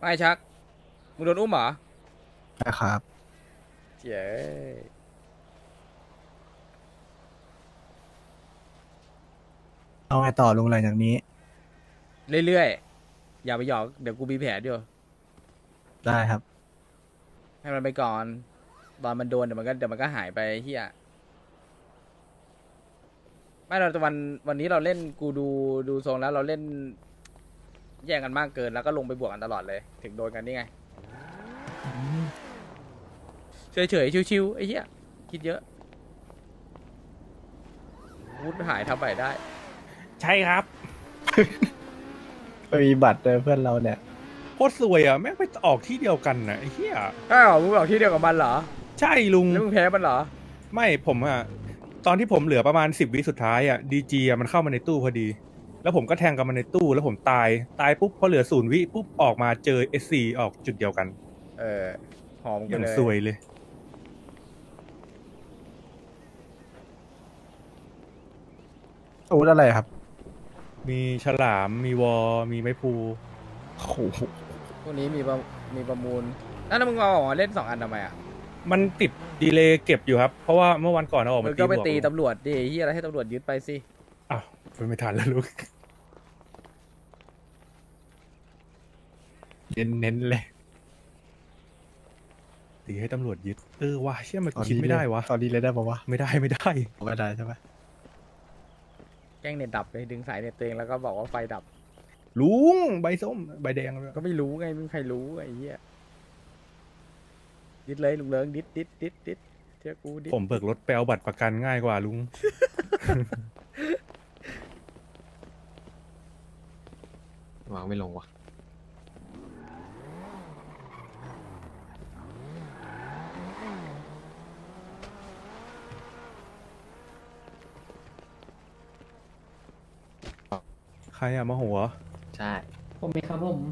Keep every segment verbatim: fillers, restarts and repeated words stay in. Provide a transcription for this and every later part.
ไม่ชักมึงโดนอุ้มเหรอใช่ครับเย้เอาไงต่อลุงหลังจากนี้เรื่อยๆอย่าไปหยอกเดี๋ยวกูมีแผนอยู่ได้ครับให้มันไปก่อนตอนมันโดนเดี๋ยวมันก็เดี๋ยวมันก็หายไปเฮียไม่เราวันวันนี้เราเล่นกูดูดูทรงแล้วเราเล่นแย่งกันมากเกินแล้วก็ลงไปบวกกันตลอดเลยถึงโดนกันนี่ไงเฉยเฉยชิวๆไอ้เหี้ยคิดเยอะวุฒิหายทำใหม่ได้ใช่ครับไม่มีบัตรเลยเพื่อนเราเนี่ยโคตรสวยอ่ะแม่งไปออกที่เดียวกันนะไอ้เหี้ยใช่เหรอมึงบอกที่เดียวกับมันเหรอใช่ลุงแล้วมึงแพ้มันเหรอไม่ผมอ่ะตอนที่ผมเหลือประมาณสิบวิสุดท้ายอ่ะดีจีอ่ะมันเข้ามาในตู้พอดีแล้วผมก็แทงกับมันในตู้แล้วผมตายตายปุ๊บพอเหลือศูนย์วิปุ๊บออกมาเจอเอสซีออกจุดเดียวกันเออหอมอย่างสวยเลยอาวุธอะไรครับมีฉลามมีวอมีไม้พูโอ้โหพวกนี้มีประมีประมูลนั่นมึงเอาออกมาเล่นสองอันทำไมอ่ะมันติดดีเลย์เก็บอยู่ครับเพราะว่าเมื่อวันก่อนเอาออกมาตีบวกก็ไปตีตำรวจดิที่อะไรให้ตำรวจยึดไปสิอ้าวไม่ทันแล้วลูกเน้นเน้นเลยตีให้ตำรวจยึดเออว่ะเชื่อมันคิดไม่ได้วะตอนนี้เลยได้ปะวะไม่ได้ไม่ได้ไม่ได้ใช่ไหมแกล้งเน็ตดับไปดึงสายเน็ตตัวเองแล้วก็บอกว่าไฟดับลุงใบส้มใบแดงก็ไม่รู้ไงไม่มีใครรู้ไอ้เหี้ยดิดเลยลุงเลิงดิดดิดดิดดิดเชื่อกูดิดผมเบิกรถแปลบัตรประกันง่ายกว่าลุงวางไม่ลงวะใครอะมาหัวใช่ผมมีครับผม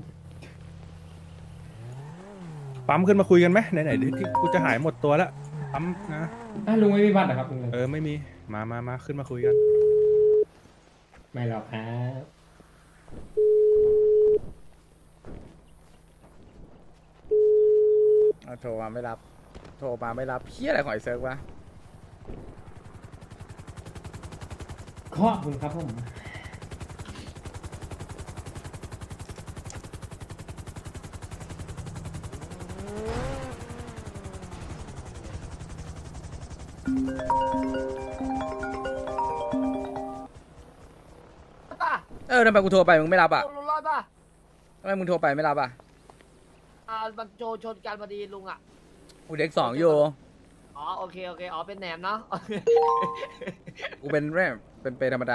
ปั๊มขึ้นมาคุยกันไหมไหนๆที่กูจะหายหมดตัวแล้วปั๊มนะอ่ะลุงไม่มีบัตรนะครับลุงเออไม่มีมามามาขึ้นมาคุยกันไม่หรอกครับโทรมาไม่รับโทรมาไม่รับเพี้ยอะไรของไอ้เซิร์ฟวะขอบคุณครับผมเออทำไมกูโทรไปมึงไม่รับอ่ะลุงรอดป่ะทำไมมึงโทรไปไม่รับอ่ะอ่ามันโจชนกันพอดีลุงอ่ะกูเด็กสองอยู่อ๋อโอเคโอเคอ๋อเป็นแหนมเนาะกูเป็นแรกเป็นเปธรรมดา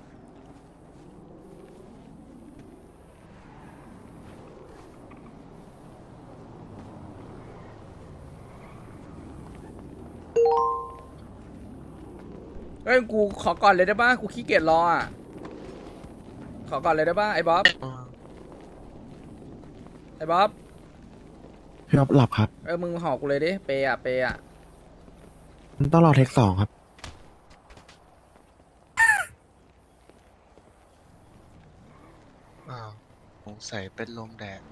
เฮ้ยกูขอก่อนเลยได้ป่ะกูขี้เกียจรออ่ะขอก่อนเลยได้ป่ะไอ้บ๊อบไอ้บ๊อบพี่บ๊อบหลับครับเออมึงหอกกูเลยดิเปย์อ่ะเปย์อ่ะมันต้องรอเทคสองครับอ้าวสงสัยเป็นลมแดด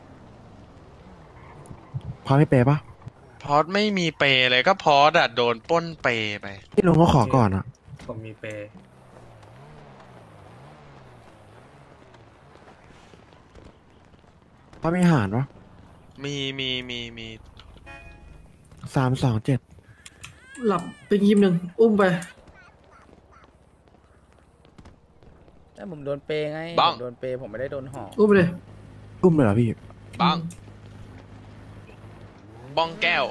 พอไม่เปย์ปะพอดไม่มีเปเลยก็พอดอะโดนป้นเปไปพี่ลุงก็ขอก่อนอ่ะผมมีเปพอไม่หารวะมีมีมีมีสามสองเจ็ดหลับเป็นยิมหนึ่งอุ้มไปแต่ผมโดนเปย์ไงผมโดนเปย์ผมไม่ได้โดนหอกอุ้มไปเลยอุ้มเลยเหรอพี่บังบ้องแก้ว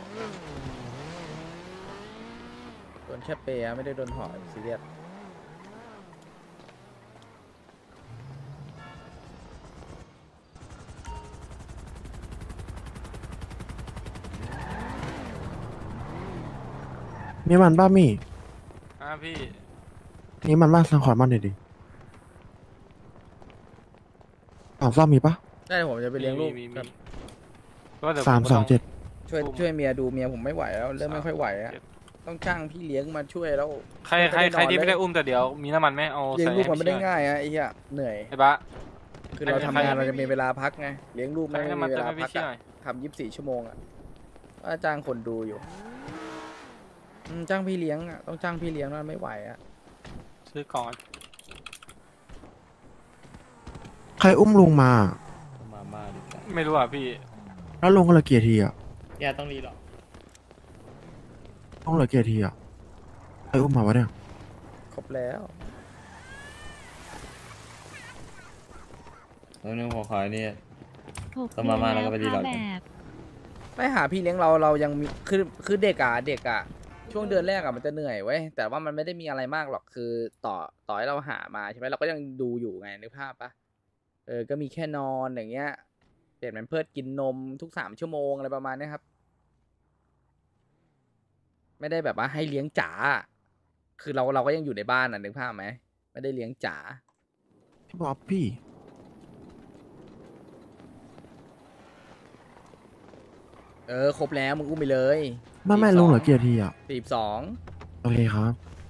โดนแค่เปย์ไม่ได้โดนหอกซีเรียสมีมันบ้ามี่อ่าพี่นี่มันบ้าสังขอมันหน่อยดิสองซ่อมมีปะได้ผมจะไปเลี้ยงลูกสามสองเจ็ดช่วยช่วยเมียดูเมียผมไม่ไหวแล้วเริ่มไม่ค่อยไหวอะต้องจ้างพี่เลี้ยงมาช่วยแล้วใครใครใครที่ไม่ได้อุ้มแต่เดี๋ยวมีน้ำมันไหมเอาเลี้ยงลูกมันไม่ได้ง่ายอะไอ้เหี้ยเหนื่อยไอ้บ้าคือเราทำงานเราจะมีเวลาพักไงเลี้ยงลูกใครไม่ให้มีมาเวเติมลาให้พัพี่กชี้หอะน่อยทำยี่สิบสี่ชั่วโมงอะว่าจ้างคนดูอยู่อืมจ้างพี่เลี้ยงอะต้องจ้างพี่เลี้ยงนั่นไม่ไหวอะซื้อก่อนใครอุ้มลุงมามาม่าดีกว่าไม่รู้อ่ะพี่แล้วลุงก็เหลือกี่ทีอ่ะอย่าต้องรีหรอกลุงเหลือกี่ทีอ่ะใครอุ้มมาวะเนี่ยครบแล้วแล้วนึงหัวคอยนี่หกต้องมาม่าแล้วก็ไปดีหรอกแบบไม่หาพี่เลี้ยงเราเรายังมีคือคือเด็กอะเด็กอะช่วงเดือนแรกอะมันจะเหนื่อยเว้ยแต่ว่ามันไม่ได้มีอะไรมากหรอกคือต่อต่อให้เราหามาใช่ไหมเราก็ยังดูอยู่ไงนึกภาพปะเออก็มีแค่นอนอย่างเงี้ยเปลี่ยนแพมเพิร์สกินนมทุกสามชั่วโมงอะไรประมาณเนี้ยครับ ไม่ได้แบบว่าให้เลี้ยงจ๋าคือเราเราก็ยังอยู่ในบ้านอะนึกภาพไหมไม่ได้เลี้ยงจ๋าพี่บ๊อบพี่เออครบแล้วมึงอุ้มไปเลยไม่ไม่ลุงเหลือกี่ทีอ่ะสี่สองโอเคครับ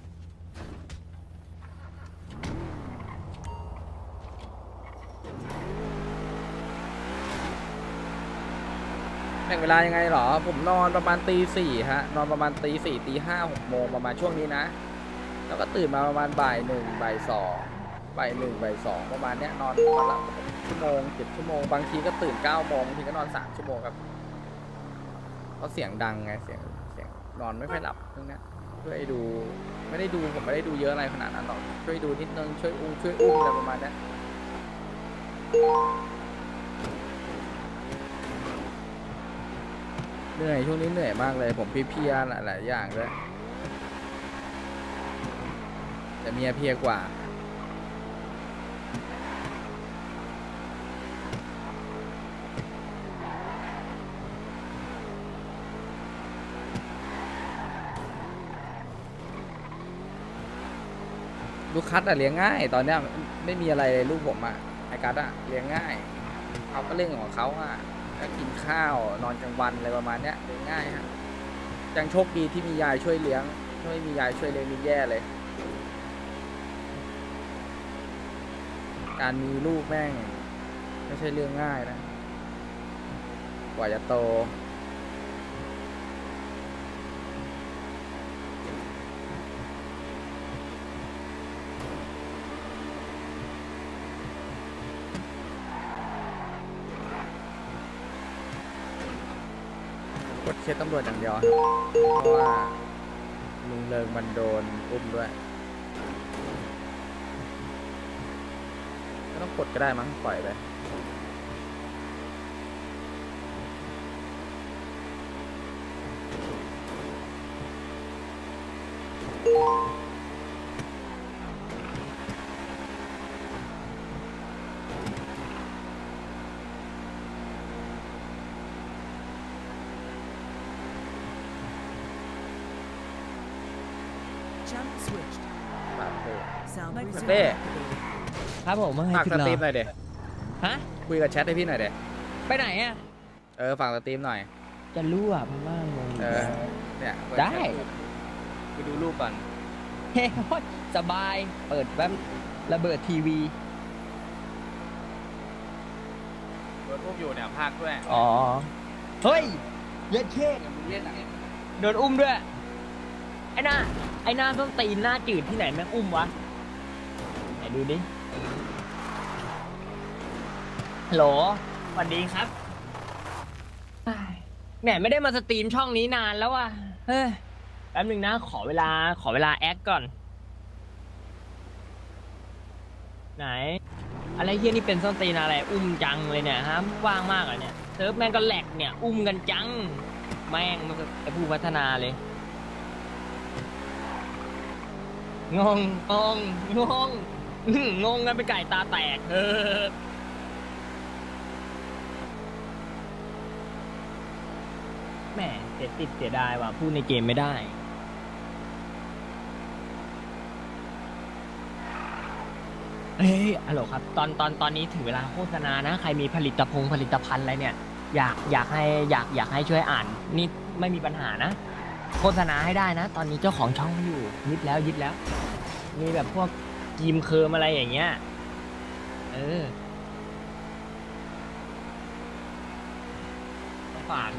แบ่งเวลายังไงหรอ ผมนอนประมาณตีสี่ฮะ นอนประมาณตีสี่ตีห้าหกโมงประมาณช่วงนี้นะ แล้วก็ตื่นมาประมาณบ่ายหนึ่งบ่ายสองบ่ายหนึ่งบ่ายสองประมาณเนี้ยนอนวันละชั่วโมงเจ็ดชั่วโมงบางทีก็ตื่นเก้าโมงบางทีก็นอนสามชั่วโมงครับเพราะเสียงดังไงเสียงเสียงนอนไม่ค่อยหลับตรงเนี้ยช่วยดูไม่ได้ดูผมไม่ได้ดูเยอะอะไรขนาดนั้นหรอกช่วยดูนิดนึงช่วยอุ้มช่วยอุ้มอะไรประมาณเนี้ยเหนื่อยช่วงนี้เหนื่อยมากเลยผมเพลียๆหลายๆอย่างด้วยแต่เมียเพลียกว่าลูกคัดอะเลี้ยงง่ายตอนเนี้ยไม่มีอะไรเลยลูกผมอะไอ้กัดอะเลี้ยงง่ายเขาก็เรื่องของเขาอะก็กินข้าวนอนกลางวันอะไรประมาณเนี้ยเลี้ยงง่ายฮะยังโชคดีที่มียายช่วยเลี้ยงถ้าไม่มียายช่วยเลี้ยงนี่แย่เลยการมีลูกแม่งไม่ใช่เรื่องง่ายนะกว่าจะโตกดเคสตำรวจอย่างเดียวครับเพราะว่าลุงเลิงมันโดนอุ้มด้วยไม่ต้องกดก็ได้มั้งปล่อยไปปากเต้เต้ครับผมมาให้ฝากถึสงตรีมเราหน่อยเด็ฮะคุยกับแชทให้พี่หน่อยเด็ไปไหนอ่ะเออฝากสตรีมหน่อยจะรู้อ่ะเพราะว่ามึงเออเนี่ยได้ไปดูรูปก่อนเฮ้ยสบาย เปิดแป๊บระเบิดทีวีโดนอุ้มอยู่เนี่ยภาคด้วยอ๋อ เฮ้ยเย็ดเค้กมึงเล่นอ่ะโดนอุ้มด้วย ไอ้หน้า ไอ้หน้าต้องตีนหน้าจืดที่ไหนแม่งอุ้มวะ ไหนดูดิ ฮัลโหลสวัสดีครับแหมไม่ได้มาสตรีมช่องนี้นานแล้วว่ะ เฮ้ย แป๊บนึงนะ ขอเวลา ขอเวลาแอคก่อน ไหน อะไรเฮียนี่เป็นส้นตีนอะไร อุ้มจังเลยเนี่ยฮะว่างมากเหรอเนี่ยเซิร์ฟแม่งก็แหลกเนี่ย อุ้มกันจัง แม่งมันก็ไอ้ผู้พัฒนาเลย งง งง งง งงกันเป็นไก่ตาแตก เออแหมเสียติดเสียดายว่ะพูดในเกมไม่ได้ เฮ้ยฮัลโหลครับ ตอนตอนตอนนี้ถึงเวลาโฆษณานะ ใครมีผลิตภัณฑ์ผลิตภัณฑ์อะไรเนี่ย อยากอยากให้อยากอยากให้ช่วยอ่าน นี่ไม่มีปัญหานะ โฆษณาให้ได้นะ ตอนนี้เจ้าของช่องอยู่ยึดแล้วยึดแล้ว มีแบบพวกทีมเคิร์มอะไรอย่างเงี้ย เออฝาก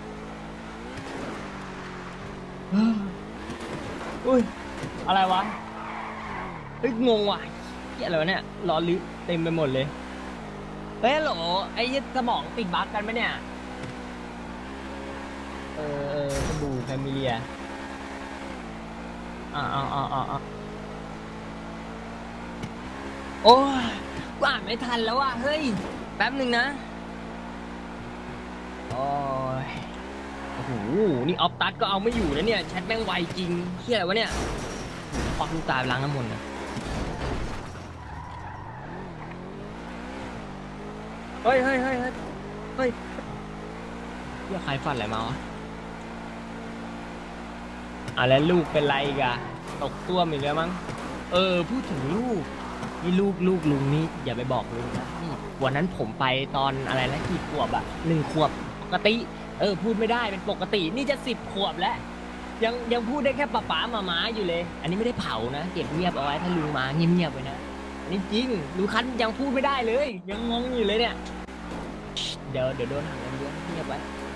อุ้ยอะไรวะเฮ้ยงงว่ะเกี่ยอะไรวะเนี่ยล้อลึกเต็มไปหมดเลยเฮ้ยฮัลโหลไอ้สมองติดบั๊กกันไหมเนี่ยเออเออสบู่แฟมิเลียอ่าอ่าอ่าอ่าโอ้ยกูอ่านไม่ทันแล้วว่ะเฮ้ยแป๊บหนึ่งนะโอ้ยโอ้โหนี่ออฟตัสก็เอาไม่อยู่นะเนี่ยแชทแม่งไวจริงเฮียอะไรวะเนี่ยควักลูกตาล้างน้ำมนต์นะเฮ้ยเฮ้ยเฮ้ยเฮ้ยเฮ้ยเฮียใครฟันอะไรมาวะอ่ะแล้วลูกเป็นไรอีกอะตกตัวมีกแล้วมั้งเออพูดถึงลูกนี่ลูกลูกลุงนี่อย่าไปบอกลุงนะนี่วันนั้นผมไปตอนอะไรนะกี่ขวบอะหนึ่งขวบปกติเออพูดไม่ได้เป็นปกตินี่จะสิบขวบแล้วยังยังพูดได้แค่ป๊าป๊ามาม้าอยู่เลยอันนี้ไม่ได้เผานะเก็บเงียบเอาไว้ถ้าลุงมาเงียบๆไว้นะอันนี้จริงลุงคันยังพูดไม่ได้เลยยังงงอยู่เลยเนี่ยเดี๋ยวเดี๋ยวโดนหักเงินเดือนเงียบไว้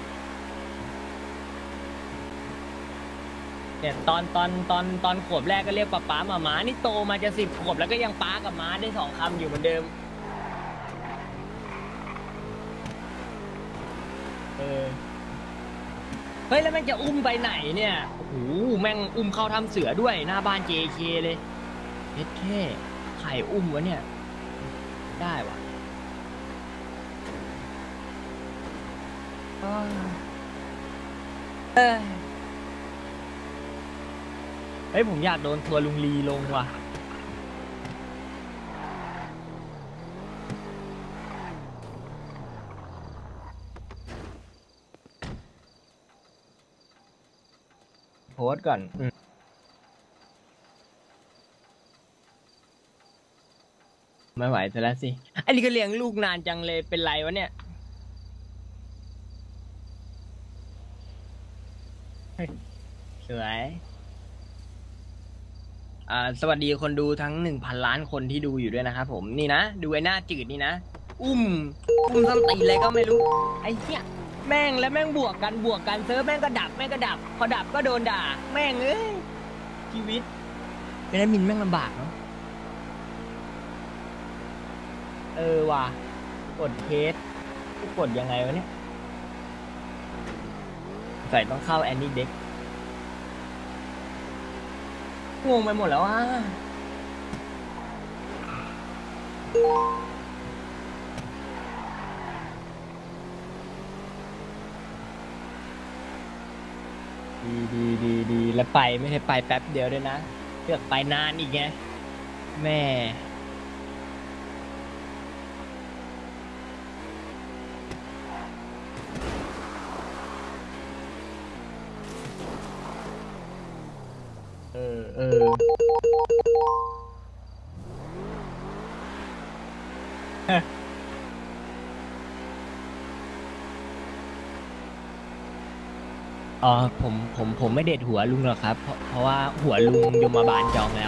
เนี่ยตอนตอนตอนตอนขวบแรกก็เรียกป๊าป๊ามาม้านี่โตมาจะสิบขวบแล้วก็ยังป๊ากับม้าได้สองคำอยู่เหมือนเดิมเออเฮ้ยแล้วแม่งจะอุ้มไปไหนเนี่ยโอ้โหแม่งอุ้มเข้าทำเสือด้วยหน้าบ้าน เจ เค เลยเฮ็ดแค่ไข่อุ้มวะเนี่ยได้วะเอ้ยเฮ้ยผมอยากโดนทัวร์ลุงลีลงว่ะโพสต์ก่อนอืมไม่ไหวซะแล้วสิอันนี้ก็เลี้ยงลูกนานจังเลยเป็นไรวะเนี่ยสวยอ่าสวัสดีคนดูทั้งหนึ่งพันล้านคนที่ดูอยู่ด้วยนะครับผมนี่นะดูไอ้หน้าจืดนี่นะอุ้มอุ้มส้นตีนอะไรก็ไม่รู้ไอ้เหี้ยแม่งแล้วแม่งบวกกันบวกกันเซิร์ฟแม่งก็ดับแม่งก็ดับพอดับก็โดนด่าแม่งเอ้ยชีวิตเป็นแอดมินแม่งลำบากเนาะเออว่ะกดเคสกดยังไงวะเนี่ยใส่ต้องเข้าแอนนี่เด็กงงไปหมดแล้วอ่ะดีดีดีดีแล้วไปไม่ใช่ไปแป๊บเดียวด้วยนะเลือกไปนานอีกไงแม่เออเอออ๋อผมผมผมไม่เด็ดหัวลุงหรอกครับเพราะเพราะว่าหัวลุงยมบาลจองแล้ว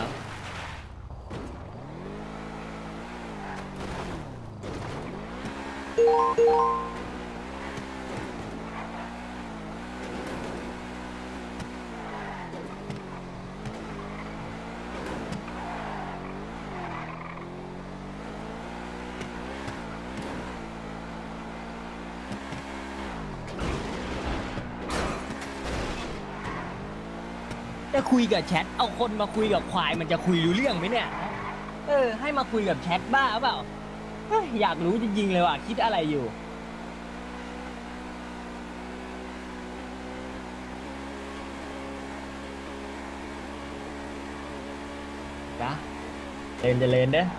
จะคุยกับแชทเอาคนมาคุยกับควายมันจะคุยรู้เรื่องไหมเนี่ยเออให้มาคุยกับแชทบ้าเปล่าอยากรู้จริงๆเลยว่ะคิดอะไรอยู่จ้ะเดินจะเล่นเด้อ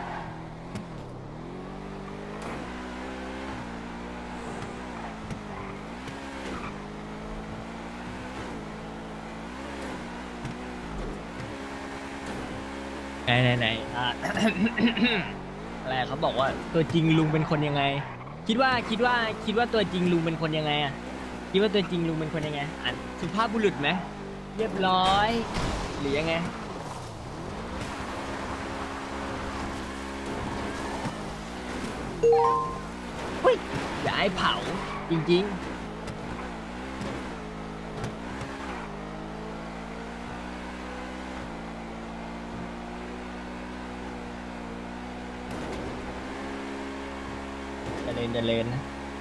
ไหนไหนไหนอ่า อะไรเขาบอกว่าตัวจริงลุงเป็นคนยังไงคิดว่าคิดว่าคิดว่าตัวจริงลุงเป็นคนยังไงอ่ะคิดว่าตัวจริงลุงเป็นคนยังไงอ่ะสุภาพบุรุษไหมเรียบร้อยหรือยังไงเฮ้ยอย่าให้เผาจริงๆเจริญนะ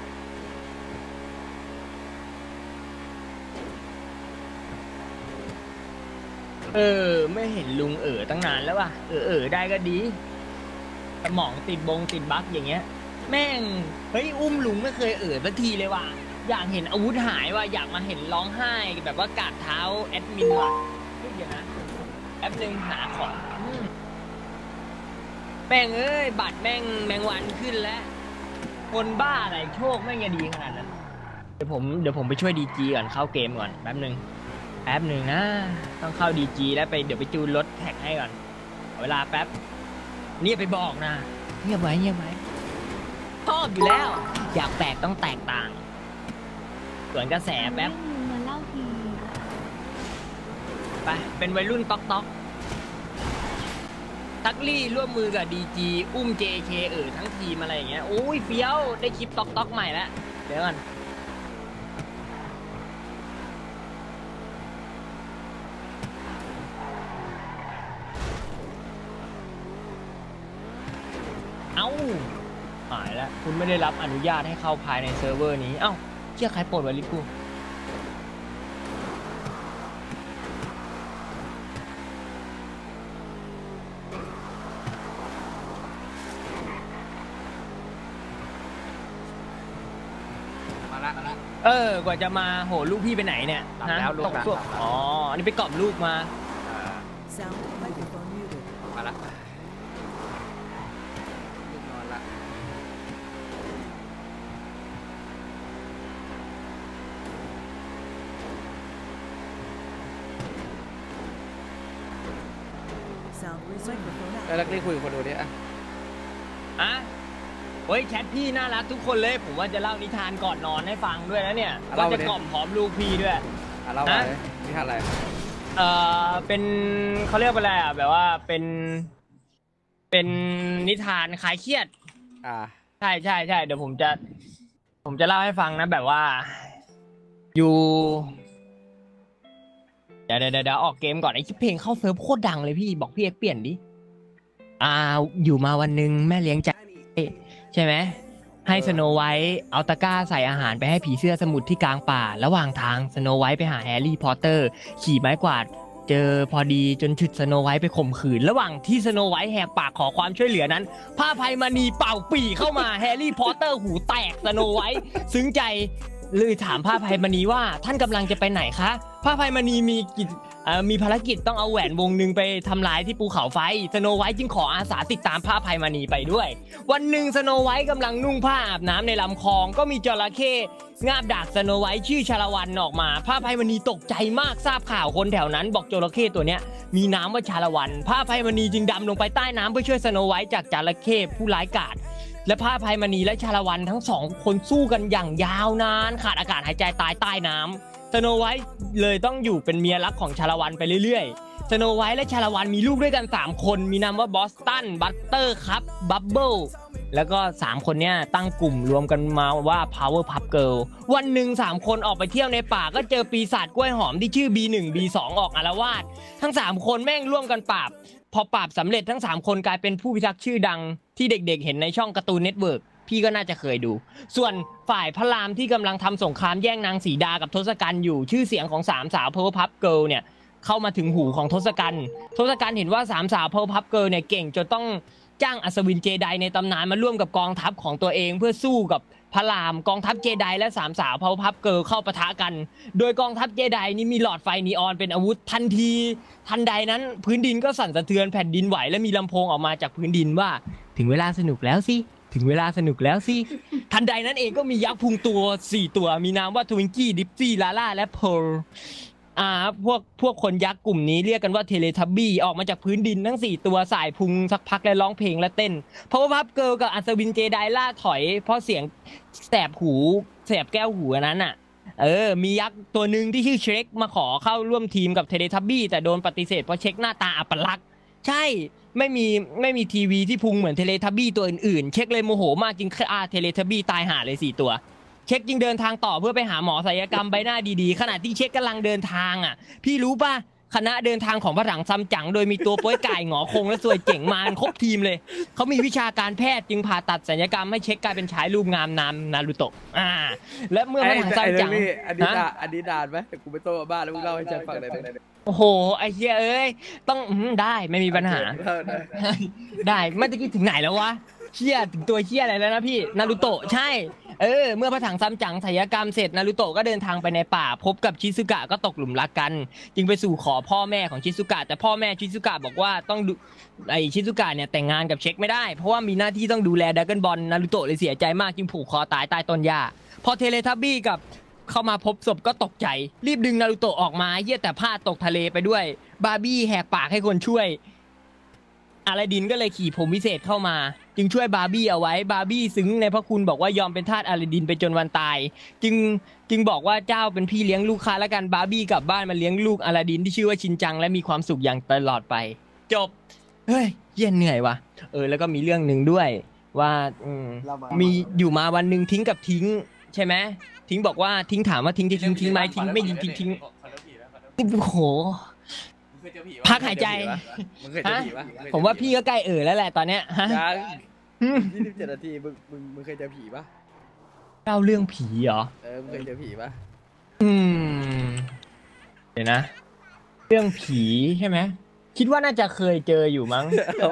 เออไม่เห็นลุงเอ๋อตั้งนานแล้วว่ะเออเออได้ก็ดีสมองติดบงติดบั๊กอย่างเงี้ยแม่งเฮ้ยอุ้มลุงไม่เคยเอ๋อสักทีเลยว่ะอยากเห็นอาวุธหายว่ะอยากมาเห็นร้องไห้แบบว่ากราบเท้าแอดมินว่ะเดี๋ยวนะแอปหนึ่งหาของแม่งเอ้ยบัตรแม่งแมงวันขึ้นแล้วคนบ้าอะไรโชคแม่งจะดีขนาดนั้นเดี๋ยวผมเดี๋ยวผมไปช่วยดีจีก่อนเข้าเกมก่อนแป๊บหนึ่งแป๊บหนึ่งนะต้องเข้าดีจีแล้วไปเดี๋ยวไปจูนรถแท็กให้ก่อนเวลาแป๊บนี่ไปบอกนะเงียบไว้เงียบไว้ชอบอยู่แล้วอยากแตกต้องแตกต่างส่วนกระแสแป๊บมาเล่าทีไปเป็นวัยรุ่นต๊อกต๊อกทักลี่ร่วมมือกับดีจีอุ้ม เจ เค เออทั้งทีมอะไรอย่างเงี้ยโอ้ยเฟี้ยวได้คลิปต๊อกต๊อกใหม่แล้วเดี๋ยวก่อนเอ้าหายแล้วคุณไม่ได้รับอนุญาตให้เข้าภายในเซิร์ฟเวอร์นี้เอ้าเชื่อใครปลดไว้ลิกูเออกว่าจะมาโหลูกพี่ไปไหนเนี่ยฮะตกตัวอ๋ออันนี้ไปกล่อมลูกมามาละลูกนอนละแล้วนี่คุยกับคนดูดิอ่ะอ่ะเฮ้ยแชทพี่น่ารักทุกคนเลยผมว่าจะเล่านิทานก่อนนอนให้ฟังด้วยนะเนี่ยก็จะกล่อมพร้อมลูกพี่ด้วยอ่ะเล่าไปนิทานอะไรเออเป็นเขาเรียกว่าอะไรอ่ะแบบว่าเป็นเป็นนิทานคลายเครียดอ่าใช่ใช่ใช่เดี๋ยวผมจะผมจะเล่าให้ฟังนะแบบว่าอยู่เดี๋ยวเดี๋ยวเดี๋ยวออกเกมก่อนไอ้เพลงเข้าเซิร์ฟโคตรดังเลยพี่บอกพี่เอ็กเปลี่ยนดิอ่าอยู่มาวันหนึ่งแม่เลี้ยงใจใช่ไหมให้สโนไวท์เอาตะกร้าใส่อาหารไปให้ผีเสื้อสมุทรที่กลางป่าระหว่างทางสโนไวท์ไปหาแฮร์รี่พอตเตอร์ขี่ไม้กวาดเจอพอดีจนฉุดสโนไวท์ไปข่มขืนระหว่างที่สโนไวท์แหกปากขอความช่วยเหลือนั้นผ้าไพมณีเป่าปี่เข้ามาแฮร์รี่พอตเตอร์หูแตกสโนไวท์ซึ้งใจเลยถามผ้าไพมณีว่าท่านกำลังจะไปไหนคะผ้าไพมณีมีกิจมีภารกิจต้องเอาแหวนวงหนึ่งไปทำลายที่ภูเขาไฟสโนไวท์จึงขออาสาติดตามผ้าไพมณีไปด้วยวันหนึ่งสโนไวท์กำลังนุ่งผ้าอาบน้ำในลำคลองก็มีจระเข้งาบดากสโนไวท์ชื่อชาละวันออกมาผ้าไพมณีตกใจมากทราบข่าวคนแถวนั้นบอกจระเข้ตัวเนี้ยมีน้ำว่าชาละวันผ้าไพมณีจึงดำลงไปใต้น้ำเพื่อช่วยสโนไวท์จากจระเข้ผู้ร้ายกาจและผ้าไพมณีและชาละวันทั้งสองคนสู้กันอย่างยาวนานขาดอากาศหายใจตายใต้น้ำสโนไวท์เลยต้องอยู่เป็นเมียรักของชาละวันไปเรื่อยๆสโนไวท์และชาละวันมีลูกด้วยกันสามคนมีนามว่าบอสตันบัตเตอร์ครับบับเบิลแล้วก็สามคนเนี้ยตั้งกลุ่มรวมกันมาว่า Power Pup Girl วันหนึ่งสามคนออกไปเที่ยวในป่าก็เจอปีศาจกล้วยหอมที่ชื่อ บี หนึ่ง บี สอง ออกอาละวาดทั้งสามคนแม่งร่วมกันปราบพอปราบสำเร็จทั้งสามคนกลายเป็นผู้พิทักษ์ชื่อดังที่เด็กๆเห็นในช่องการ์ตูนเน็ตเวิร์กพี่ก็น่าจะเคยดูส่วนฝ่ายพระรามที่กำลังทำสงครามแย่งนางสีดากับทศกัณฐ์อยู่ชื่อเสียงของสามสาว Power Pup Girl เนี่ยเข้ามาถึงหูของทศกัณฐ์ทศกัณฐ์เห็นว่าสามสาว Power Pup Girl เนี่ยเก่งจนต้องจ้างอัศวินเจไดในตำนานมาร่วมกับกองทัพของตัวเองเพื่อสู้กับพระรามกองทัพเจไดและสามสาว Power Pup Girl เข้าปะทะกันโดยกองทัพเจไดนี้มีหลอดไฟนีออนเป็นอาวุธทันทีทันใดนั้นพื้นดินก็สั่นสะเทือนแผ่นดินไหวและมีลำโพงออกมาจากพื้นดินว่าถึงเวลาสนุกแล้วสิถึงเวลาสนุกแล้วสิทันใดนั้นเองก็มียักษ์พุงตัวสี่ตัวมีนามว่าทวิงกี้ดิปซี่ลาล่าและเพร์ลอ่าพวกพวกคนยักษ์กลุ่มนี้เรียกกันว่าเทเลทับบี้ออกมาจากพื้นดินทั้งสี่ตัวสายพุงสักพักและร้องเพลงและเต้นเพราะว่าพับเกิร์ลกับอัศวินเจไดล่าถอยเพราะเสียงแสบหูแสบแก้วหูนั้นน่ะเออมียักษ์ตัวหนึ่งที่ชื่อเชคมาขอเข้าร่วมทีมกับเทเลทับบี้แต่โดนปฏิเสธเพราะเช็คหน้าตาอัปลักษณ์ใช่ไม่มีไม่มีทีวีที่พุงเหมือนเทเลทับบี้ตัวอื่นๆเช็คเลยโมโหมากจึงฆ่าเทเลทับบี้ตายห่าเลยสี่ตัวเช็คจึงเดินทางต่อเพื่อไปหาหมอศัลยกรรมใบหน้าดีๆขณะที่เช็คกำลังเดินทางอ่ะพี่รู้ป่ะคณะเดินทางของพระถังซัมจั๋งโดยมีตัวโป้ยไก่หงอคงและสวยเจ๋งมาครบทีมเลยเขามีวิชาการแพทย์จึงผ่าตัดศัลยกรรมให้เช็คกลายเป็นชายรูปงามนามนารูโตะอ่าและเมื่อพระถังซัมจั๋งอันนี้ด่าอันนี้ด่านไหมแต่กูไปโต้บ้านแล้วมึงเล่าให้ฉันฟังเลยโอ้โหไอ้เหี้ยเอ้ยต้องอืมได้ไม่มีปัญหา ได้เมื่อกี้ถึงไหนแล้ววะเชี่ยถึงตัวเชี่ยอะไรแล้วนะพี่นารูโตะใช่เออเมื่อพระถังซัมจั๋งศัลยกรรมเสร็จนารูโตะก็เดินทางไปในป่าพบกับชิซุกะก็ตกหลุมรักกันจึงไปสู่ขอพ่อแม่ของชิซุกะแต่พ่อแม่ชิซุกะบอกว่าต้องดูไอชิซุกะเนี่ยแต่งงานกับเช็คไม่ได้เพราะว่ามีหน้าที่ต้องดูแลดราก้อนบอลนารูโตะเลยเสียใจมากจึงผูกคอตายใต้ต้นหญ้าพอเทเลทับบี้กับเข้ามาพบศพก็ตกใจรีบดึงนารูโตะออกมาเหี้ยแต่พลาดตกทะเลไปด้วยบาร์บี้แหกปากให้คนช่วยอาลาดินก็เลยขี่ผมวิเศษเข้ามาจึงช่วยบาร์บี้เอาไว้บาร์บี้ซึ้งในพระคุณบอกว่ายอมเป็นทาสอาลาดินไปจนวันตายจึงจึงบอกว่าเจ้าเป็นพี่เลี้ยงลูกค้าแล้วกันบาร์บี้กลับบ้านมาเลี้ยงลูกอาลาดินที่ชื่อว่าชินจังและมีความสุขอย่างตลอดไปจบเฮ้ยเย็นเหนื่อยวะเออแล้วก็มีเรื่องหนึ่งด้วยว่าอืมมีอยู่มาวันหนึ่งทิ้งกับทิ้งใช่ไหมทิ้งบอกว่าทิ้งถามว่าทิ้งจะทิ้งทิ้งไหมทิ้งไม่ทิ้งทิ้งทิ้งโอ้โหพักหายใจฮะผมว่าพี่ก็ใกล้เอ่อแล้วแหละตอนเนี้ยฮะยี่สิบเจ็ดนาทีมึงมึงมึงเคยเจอผีปะเล่าเรื่องผีเหรอเออมึงเคยเจอผีปะอืมเดี๋ยวนะเรื่องผีใช่ไหมคิดว่าน่าจะเคยเจออยู่มั้ง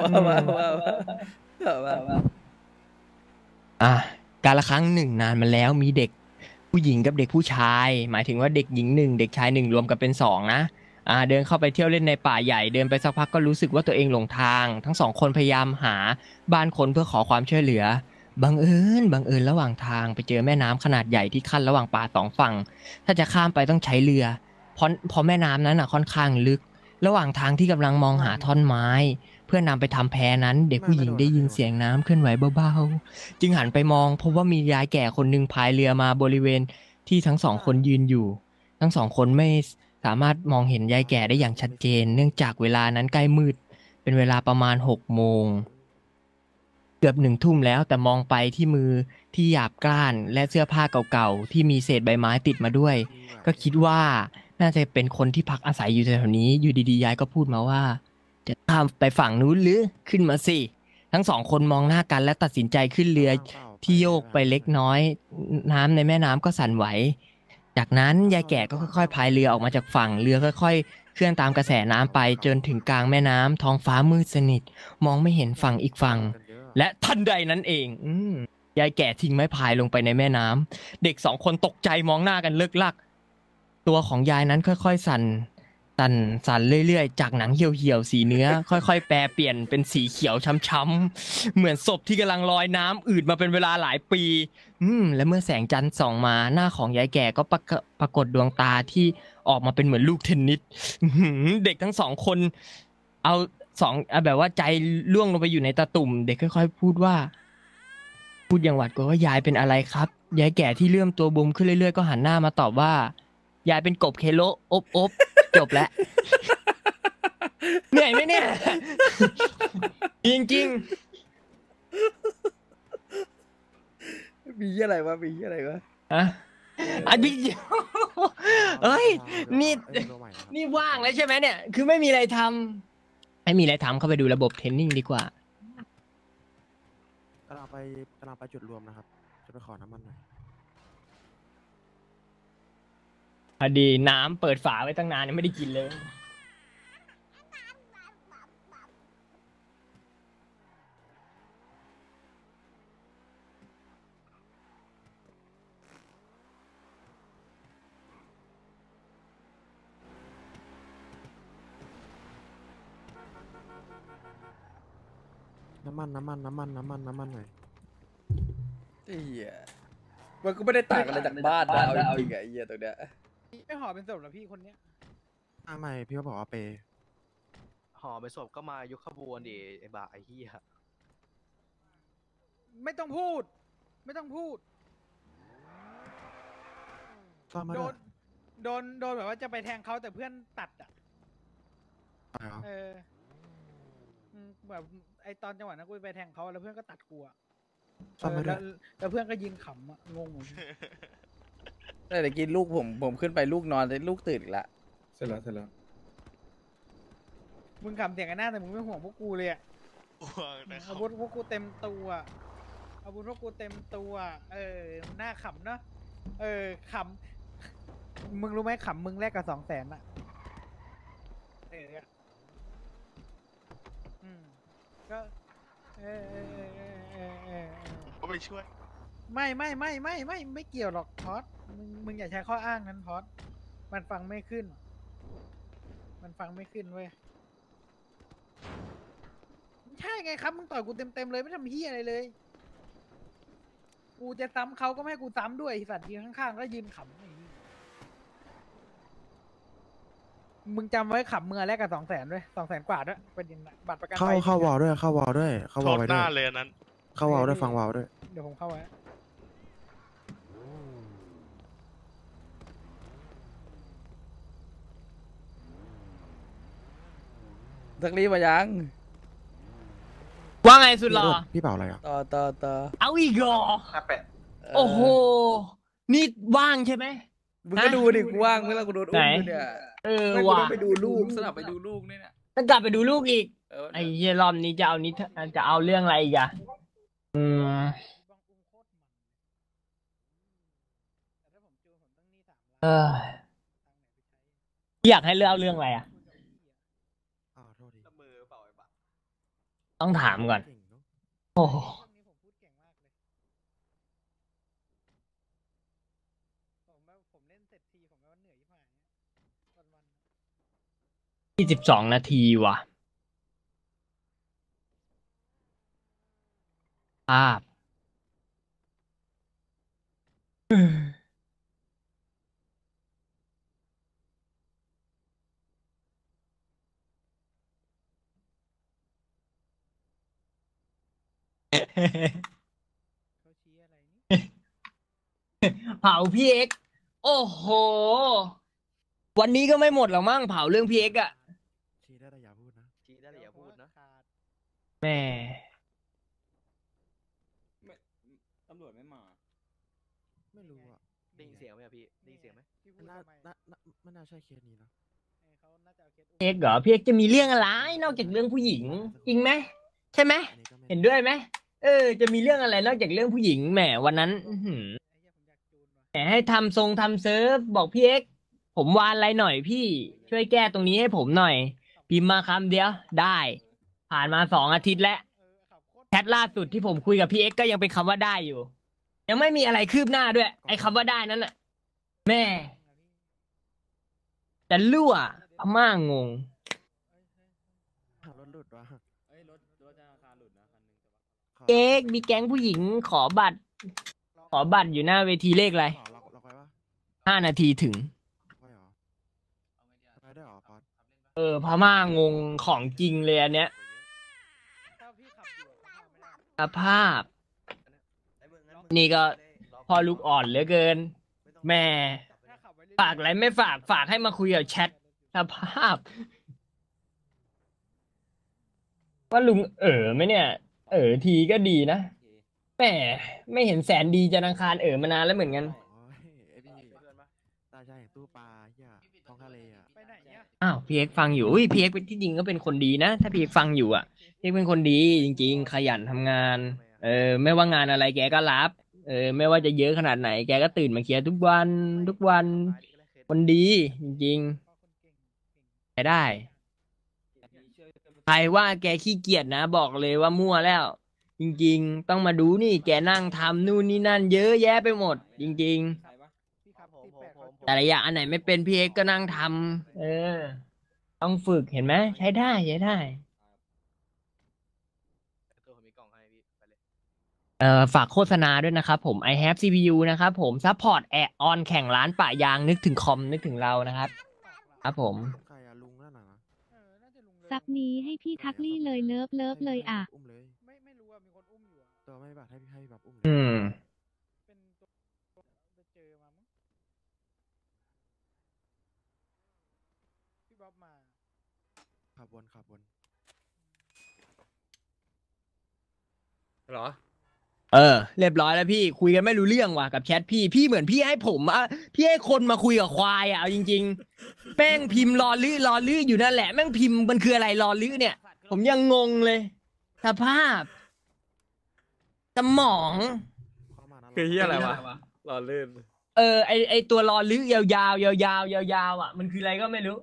อ่ะการละครั้งหนึ่งนานมาแล้วมีเด็กผู้หญิงกับเด็กผู้ชายหมายถึงว่าเด็กหญิงหนึ่งเด็กชายหนึ่งรวมกันเป็นสองนะอ่าเดินเข้าไปเที่ยวเล่นในป่าใหญ่เดินไปสักพักก็รู้สึกว่าตัวเองหลงทางทั้งสองคนพยายามหาบ้านคนเพื่อขอความช่วยเหลือบังเอิญบังเอิญระหว่างทางไปเจอแม่น้ำขนาดใหญ่ที่ขั้นระหว่างป่าสองฝั่งถ้าจะข้ามไปต้องใช้เรือเพราะเพราะแม่น้ำนั้นอ่ะค่อนข้างลึกระหว่างทางที่กำลังมองหาท่อนไม้เพื่อนำไปทำแพนั้นเด็กผู้หญิงได้ยินเสียงน้ำเคลื่อนไหวเบาๆจึงหันไปมองพบว่ามียายแก่คนหนึ่งพายเรือมาบริเวณที่ทั้งสองคนยืนอยู่ทั้งสองคนไม่สามารถมองเห็นยายแก่ได้อย่างชัดเจนเนื่องจากเวลานั้นใกล้มืดเป็นเวลาประมาณหกโมงเกือบหนึ่งทุ่มแล้วแต่มองไปที่มือที่หยาบกร้านและเสื้อผ้าเก่าๆที่มีเศษใบไม้ติดมาด้วยก็คิดว่าน่าจะเป็นคนที่พักอาศัยอยู่แถวนี้อยู่ดีๆยายก็พูดมาว่าจะข้ามไปฝั่งนู้นหรือขึ้นมาสิทั้งสองคนมองหน้ากันและตัดสินใจขึ้นเรือที่โยกไปเล็กน้อยน้ำในแม่น้ำก็สั่นไหวจากนั้นยายแก่ก็ค่อยๆพายเรือออกมาจากฝั่งเรือค่อยๆเคลื่อนตามกระแสน้ำไปจนถึงกลางแม่น้ำท้องฟ้ามืดสนิทมองไม่เห็นฝั่งอีกฝั่งและทันใดนั้นเองอืมยายแก่ทิ้งไม้พายลงไปในแม่น้ำเด็กสองคนตกใจมองหน้ากันเลิกลักตัวของยายนั้นค่อยๆสั่นสั่นสั่นเรื่อยๆจากหนังเหี่ยวๆสีเนื้อค่อยๆแปรเปลี่ยนเป็นสีเขียวช้ำๆเหมือนศพที่กำลังลอยน้ำอืดมาเป็นเวลาหลายปีอืมและเมื่อแสงจันทร์ส่องมาหน้าของยายแก่ก็ปรากฏปรากฏดวงตาที่ออกมาเป็นเหมือนลูกเทนนิสเด็กทั้งสองคนเอาสองแบบว่าใจล่วงลงไปอยู่ในตาตุ่มเด็กค่อยๆพูดว่าพูดอย่างหวาดกลัวว่ายายเป็นอะไรครับยายแก่ที่เลื่อมตัวบุมขึ้นเรื่อยๆก็หันหน้ามาตอบว่ายายเป็นกบเคโลอบอบจบแล้วเหนื่อยไหมเนี่ยจริงๆมีอะไรวะมีอะไรวะอะอันนี้เอ้ยนี่นี่ว่างแล้วใช่ไหมเนี่ยคือไม่มีอะไรทำไม่มีอะไรทำเข้าไปดูระบบเทรนนิ่งดีกว่ากำลังไปกำลังไปจุดรวมนะครับจะไปขอน้ำมันหน่อยพอดีน้ำเปิดฝาไว้ตั้งนานยังไม่ได้กินเลยน้ำมันน้ำมันน้ำมันน้ำมันน้ำมันหน่อยไอ้เหี้ยมันก็ไม่ได้ต่างอะไรจากบ้านนะเอาจริงๆไอ้เหี้ยตรงเนี้ยไม่ห่อเป็นศพหรอพี่คนเนี้ยอ้าไม่พี่ก็บอกว่าเปห่อเป็นศพก็มายกขบวนดิไอ้บ่าไอ้เหี้ยไม่ต้องพูดไม่ต้องพูดโดนโดนโดนแบบว่าจะไปแทงเขาแต่เพื่อนตัดอ่ะเออแบบไอตอนจังหวะนั้นกูไปแทงเขาแล้วเพื่อนก็ตัดกูอ่ะแล้วแล้วเพื่อนก็ยิงขำอ่ะงงผมแต่เมื่อกี้ลูกผมผมขึ้นไปลูกนอนแต่ลูกตื่นอีกแล้วเสร็จแล้วเสร็จแล้วมึงขำเสียงกันหน้าแต่มึงไม่ห่วงพวกกูเลยอะห่วงนะครัอาบวุธพวกกูเต็มตัวอาวุธพวกกูเต็มตัว เออหน้าขำเนาะเออขำมึงรู้ไหมขำมึงแลกกับสองแสนอะเอออืมก็เออเออเออเออเออเออก็ไปช่วยไม่ไม่ไม่ไม่ไม่ไม่เกี่ยวหรอกพอดมึงมึงอย่าใช้ข้ออ้างนั้นพอดมันฟังไม่ขึ้น มันฟังไม่ขึ้นเว้ยใช่ไงครับมึงต่อยกูเต็มเต็มๆเลยไม่ทำเฮียอะไรเลย กูจะซ้ำเขาก็ไม่ให้กูซ้ำด้วยไอ้สัตว์ยืนข้างๆแล้วยืนขำไอ้เหี้ยมึงจำไว้ขำมึงอะแรกกับสองแสนด้วยสองแสนกว่าด้วยประเด็นน่ะบัตรประกันเข้าภัยเข้าวอลด้วยเข้าวอลด้วยเข้าโทวอลษไปหด้วน้าย เลยอันนั้นเข้าวอลด้วยฟังวอลด้วยเดี๋ยวผมเข้าไว้สักรีบมายังว่าไงสุดหล่อพี่เป่าอะไรอ่ะต่อต่อต่อเอาอีกเหรอห้าแปดโอ้โห นี่ว่างใช่ไหมมึงก็ดูดิกูว่างเมื่อไรกูโดนอุ้มอยู่เนี่ยเออไม่กูว่ะต้องไปดูลูกสลับไปดูลูกนี่เนี่ยต้องกลับไปดูลูกอีกเออไอ้เหี้ยรอบนี้จะเอานี้จะเอาเรื่องอะไรอีกอะอืมเอออยากให้เลือกเอาเรื่องอะไรอะอ้าวโทษทีมือเปล่าไอ้บัตรต้องถามก่อนเก่งเนอะโอ้โหผมว่าผมเล่นเสร็จทีผมว่าเหนื่อยยิ่งกว่าวันๆยี่สิบสองนาทีว่ะภาพเขาชี้อะไรนี่เผาพี่เอ็กซ์โอ้โห วันนี้ก็ไม่หมดหรอกมั้งเผาเรื่องพี่เอ็กซ์อะชี้ได้แต่อย่าพูดนะชี้ได้แต่อย่าพูดนะแม่ตำรวจไม่มาไม่รู้อ่ะได้ยินเสียงไหมอะพี่ได้ยินเสียงไหมที่พูดน่าทำไมน่าน่าไม่น่าใช่เคสนี้นะเออเขาน่าจะเอาเคสอุ้มเอ็กซ์เหรอพี่เอ็กซ์จะมีเรื่องอะไร นอกจากเรื่องผู้หญิง จริงไหมใช่ไหมอันนี้ก็ไม่เห็นด้วยไหมเออ จะมีเรื่องอะไรนอกจากเรื่องผู้หญิงแหมวันนั้น อื้อหือไอ้เหี้ยผมอยากจูนว่ะแหมให้ทำทรงทำเซิร์ฟบอกพี่เอ็กซ์ผมวานอะไรหน่อยพี่ ช่วยแก้ตรงนี้ให้ผมหน่อย พิมพ์มาคำเดียวได้ ผ่านมาสองอาทิตย์แล้วเออขับโคตรแชทล่าสุดที่ผมคุยกับพี่เอ็กซ์ก็ยังเป็นคำว่าได้อยู่ ยังไม่มีอะไรคืบหน้าด้วย ไอ้คำว่าได้นั้นน่ะ แม่แต่รั่วพม่างงหารถหลุดวะเอ้ยรถรถธนาคารหลุดนะคันนึงแต่ว่าขอเอ็กซ์มีแก๊งผู้หญิงขอบัตร ขอบัตรอยู่หน้าเวทีเลขอะไรขอล็อกล็อกไว้ปะห้านาทีถึงไว้เหรอไปได้เหรอป๊อตเออพม่างงของจริงเลยอันเนี้ยถ้าพี่ขับอยู่อะเขาห้ามไม่ได้สภาพ นี่ก็พอลูกอ่อนเหลือเกิน แม่ถ้าขับไว้เรื่อยฝากอะไรไม่ฝากฝากให้มาคุยกับแชทสภาพ ว่าลุงเออไหมเนี่ย เออทีก็ดีนะแหมไม่เห็นแสนดีจันทร์อังคารเออมานานแล้วเหมือนกันโอ้ยไอพี่ตาใจอย่างตู้ปลาเหี้ยท้องทะเลอ่ะไปไหนเนี่ยอ้าวพีเอ็กฟังอยู่อุ้ยพีเอ็กที่จริงก็เป็นคนดีนะ ถ้าพีเอ็กฟังอยู่อ่ะพีเอ็กเป็นคนดีจริง ๆ ขยันทำงาน เออ ไม่ว่างานอะไรแกก็รับ เออ ไม่ว่าจะเยอะขนาดไหน แกก็ตื่นมาเคลียร์ทุกวันทุกวันคนดีจริงๆใช้ได้ ใครว่าแกขี้เกียจนะ บอกเลยว่ามั่วแล้ว จริง ๆ ต้องมาดูนี่ แกนั่งทำนู่นนี่นั่น เยอะแยะไปหมด จริง ๆใครปะพี่ขับตีแปดเขาแต่ละอย่างอันไหนไม่เป็นพี่เอ็กซ์ก็นั่งทำเออ ต้องฝึกเห็นไหมใช้ได้ใช้ได้ตัวผมมีกล่องให้พี่ไปเลยเอ่อฝากโฆษณาด้วยนะครับผม I have ซี พี ยู นะครับผมซัพพอร์ตแอดออนแข่งร้านปะยางนึกถึงคอมนึกถึงเรานะครับ ครับผมใครอะลุงนั่นน่ะนะเออน่าจะลุงเลยซับนี้ให้พี่ทักลี่เลยเลิฟเลิฟเลยอ่ะอุ้มเลยไม่ไม่รู้ว่ามีคนอุ้มอยู่อะตัวไม่บัตรให้พี่ให้แบบอุ้มเลยอืมเป็นตัวไปเจอมามั้งพี่บ๊อบมาขับวนขับวนเหรอเออเรียบร้อยแล้วพี่คุยกันไม่รู้เรื่องว่ะกับแชทพี่พี่เหมือนพี่ให้ผมอะพี่ให้คนมาคุยกับควายอะเอาจริงๆแม่งพิมพ์รอลื้อรอลื้ออยู่นั่นแหละแม่งพิมพ์มันคืออะไรรอลื้อเนี่ย ผมยังงงเลยสภาพสมองคือเฮียอะไรวะรอลื่นเออไอไอตัวรอลื้อยาวยาวยาวยาวยาวยาวอ่ะมันคืออะไรก็ไม่รู้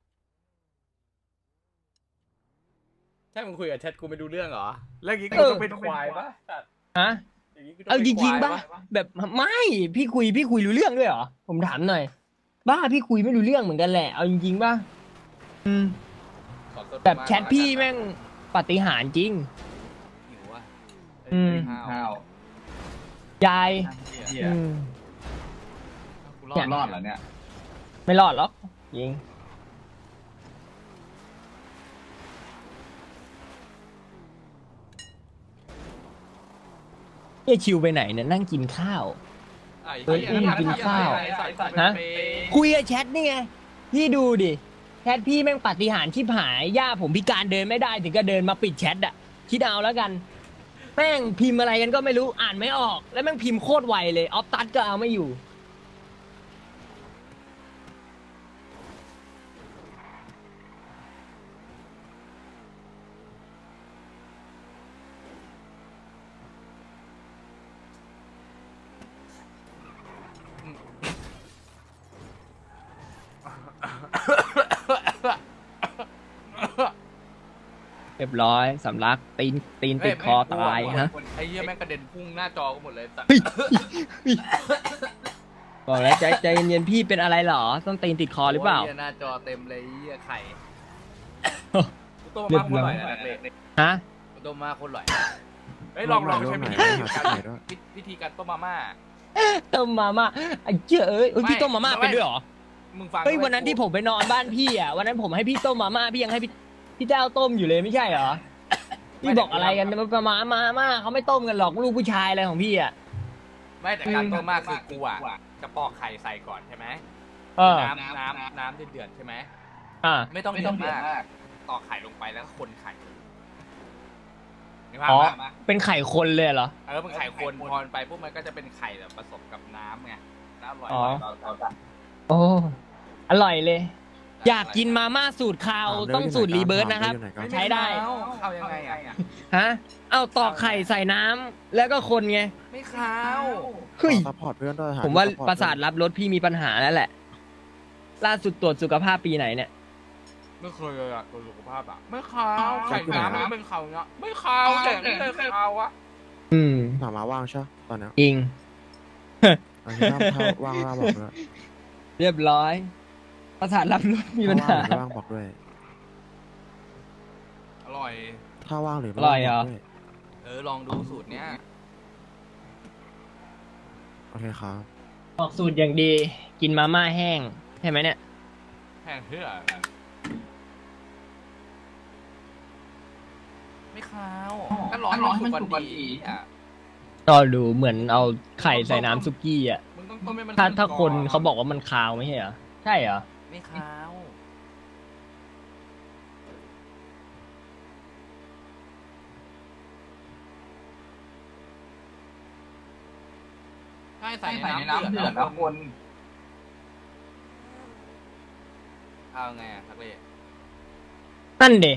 ใช่มึงคุยกับแชทกูไม่ดูเรื่องเหรอแล้วอย่างงี้เอกูอต้องเป็นควายปะฮะอย่างงี้กูต้เอาป็นจริงๆควาป่ะยแบบไม่พี่คุยพี่คุยรู้เรื่องด้วยเหรอผมถามหน่อย บ้าพี่คุยไม่รู้เรื่องเหมือนกันแหละเอาจริงๆป่ะอืมขอโทษแบบมากแชทพี่แม่งปาฏิหาริย์จริงหิวอะอืมข้าวยายเหี้ยอืมกูรอดรอดเหรอเนี่ยไม่รอดหรอกยิงเฮียชิวไปไหนเนี่ยนั่งกินข้าวไอ้เออเหี้ยกินข้าวไอ้สัตว์ฮะเปย์คุยกับแชทนี่ไงพี่ดูดิแชทพี่แม่งปาฏิหาริย์ชิบหายย่าผมพิการเดินไม่ได้ถึงก็เดินมาปิดแชทอ่ะคิดเอาแล้วกันแม่งพิมพ์อะไรกันก็ไม่รู้อ่านไม่ออก แล้วแม่งพิมพ์โคตรไวเลยออฟตัดก็เอาไม่อยู่ เรียบร้อยสำลักตีนตีนติดคอตายฮะไอ้เหี้ยแม่งกระเด็นพุ่งหน้าจอกูหมดเลยสัตว์บอกแล้วใจใจเย็นๆพี่เป็นอะไรเหรอต้องตีนติดคอหรือเปล่าโยหี้ยหน้าจอเต็มเลยไอ้เหี้ยไข่กูต้มเรียมาบคนร้ออยร่อยนะเด็กฮะกูต้มมาคนอร่อยเฮ้ยลองลองใช้วิธีการวิธีการต้มมาม่าต้มมาม่าไอ้เจ้าเอ้ยเอ้ยไม่พี่ต้มมาม่าไม่เป็นด้วยเหรอมึงฟังเฮ้ยวันนั้นที่ผมไปนอนบ้านพี่อ่ะวันนั้นผมให้พี่ต้มมาม่าพี่ยังให้พี่พี่เจ้าต้มอยู่เลยไม่ใช่เหรอพี่บอกอะไรกันมามามาม่าเขาไม่ต้มกันหรอกลูกผู้ชายอะไรของพี่อ่ะไม่แต่การต้มมาคือกูอ่ะจะปอกไข่ใส่ก่อนใช่ไหมเออน้ำน้ำน้ำเดือดๆใช่ไหมอ่าไม่ต้องเดือดมากตอกไข่ลงไปแล้วก็คนไข่เห็นภาพอ๋อปะเป็นไข่คนเลยเหรอเออมันไข่คนพรไปปุ๊บมันก็จะเป็นไข่แบบผสมกับน้ำไงน้ำอร่อยอ๋อเราเราจะโอ้อร่อยเลย อยากกินมาม่าสูตรคาวต้องสูตรรีเบิร์ตนะครับ ใช้ได้เอาเอายังไงอ่ะฮะเอาตอกไข่ใส่น้ำแล้วก็คนไงไม่ขาวเฮ้ยซัพพอร์ตเพื่อนด้วยหผมว่าที่ประสาทรับรสพี่มีปัญหาแล้วแหละ ล่าสุดตรวจสุขภาพปีไหนเนี่ยไม่เคยเลยอ่ะตัวสุขภาพอ่ะไม่ขาวไข่น้ำมันเป็นขาวเนาะไม่ขาวแต่ไม่เคยขาวอ่ะอืมถามมาว่างใช่ตอนเนี้ยจริงอันนี้ถ้าถ้าว่างว่างบอกด้วยเรียบร้อย ประสาทรับรสมีปัญหาถ้าว่างหรือไม่ว่างบอกด้วยอร่อยถ้าว่างหรือไม่อร่อยเหรอบกด้วยเออลองดูสูตรเนี้ยโอเคครับบอกสูตรอย่างดี กินมาม่าแห้งใช่ไหมเนี่ยแห้งเพื่อไม่ขาวก็ร้อนร้อนให้มันสุกก่อนดีอ่ะก็ดูเหมือนเอาไข่ใส่น้ำซุกี้อ่ะมึงต้องต้มให้มันถ้าถ้าก่อคนเขาบอกว่ามันคาวไม่ใช่เหรอ ใช่เหรอไม่ขาวใช่ใส่ในน้ำเดือดแล้วคนเอาไงอ่ะทักเล่นั่นเด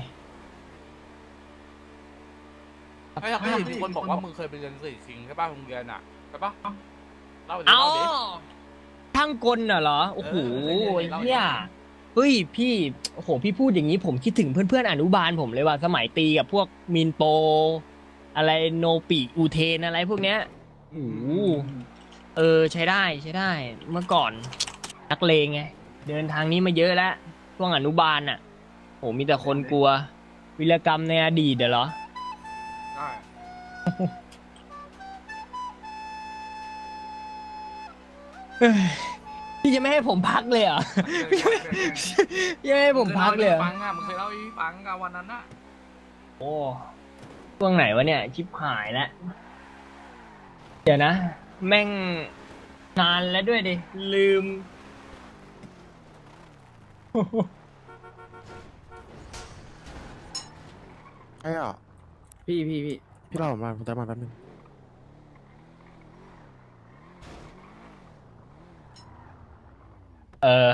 ไอ้ทักเล่มีคนบอกว่ามึงเคยไปเรียนสี่คิงใช่ป่ะโรงเรียนอ่ะใช่ป่ะเล่าดิเอาเล่าดิทั้งกลน่ะเหรอ โอ้โหเออเล่าดิเฮียเฮ้ยพี่ โอ้โห พี่พูดอย่างนี้ผมคิดถึงเพื่อนๆอนุบาลผมเลยว่าสมัยตีกับพวกมินโป อะไรโนปิอูเทนอะไรพวกเนี้ยโอ้โหเออใช้ได้ใช้ได้ เมื่อก่อนนักเลงไง เดินทางนี้มาเยอะแล้วช่วงอนุบาลน่ะโอ้มีแต่คนกลัว วิรกรรมในอดีตเหรอใช่พี่จะไม่ให้ผมพักเลยเหรอ พี่จะไม่พี่จะไม่ให้ผมพักเลยเหรอฟังอ่ะมึงเคยเล่าให้ฟังกันวันนั้นอ่ะโอ้ช่วงไหนวะเนี่ย ชิบหายแล้ว เดี๋ยวนะ แม่งนานแล้วด้วยดิ ลืมใช่อ่ะพี่พี่พี่พี่รอผมมาผมจะมาแป๊บนึงเออ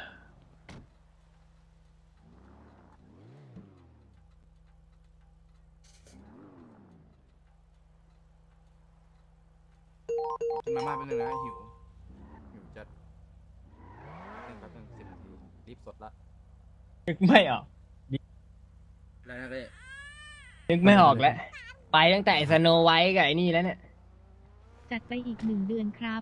มาม่าเป็นหนึ่งนะหิวหิวจัดหนึ่งแป๊บหนึ่งสิบนาทีรีบสดละนึกไม่ออกอะไรนะพี่นึกไม่ออกแล้ว ไปตั้งแต่สโนไวท์กับไอ้นี่แล้วเนี่ยจัดไปอีกหนึ่งเดือนครับ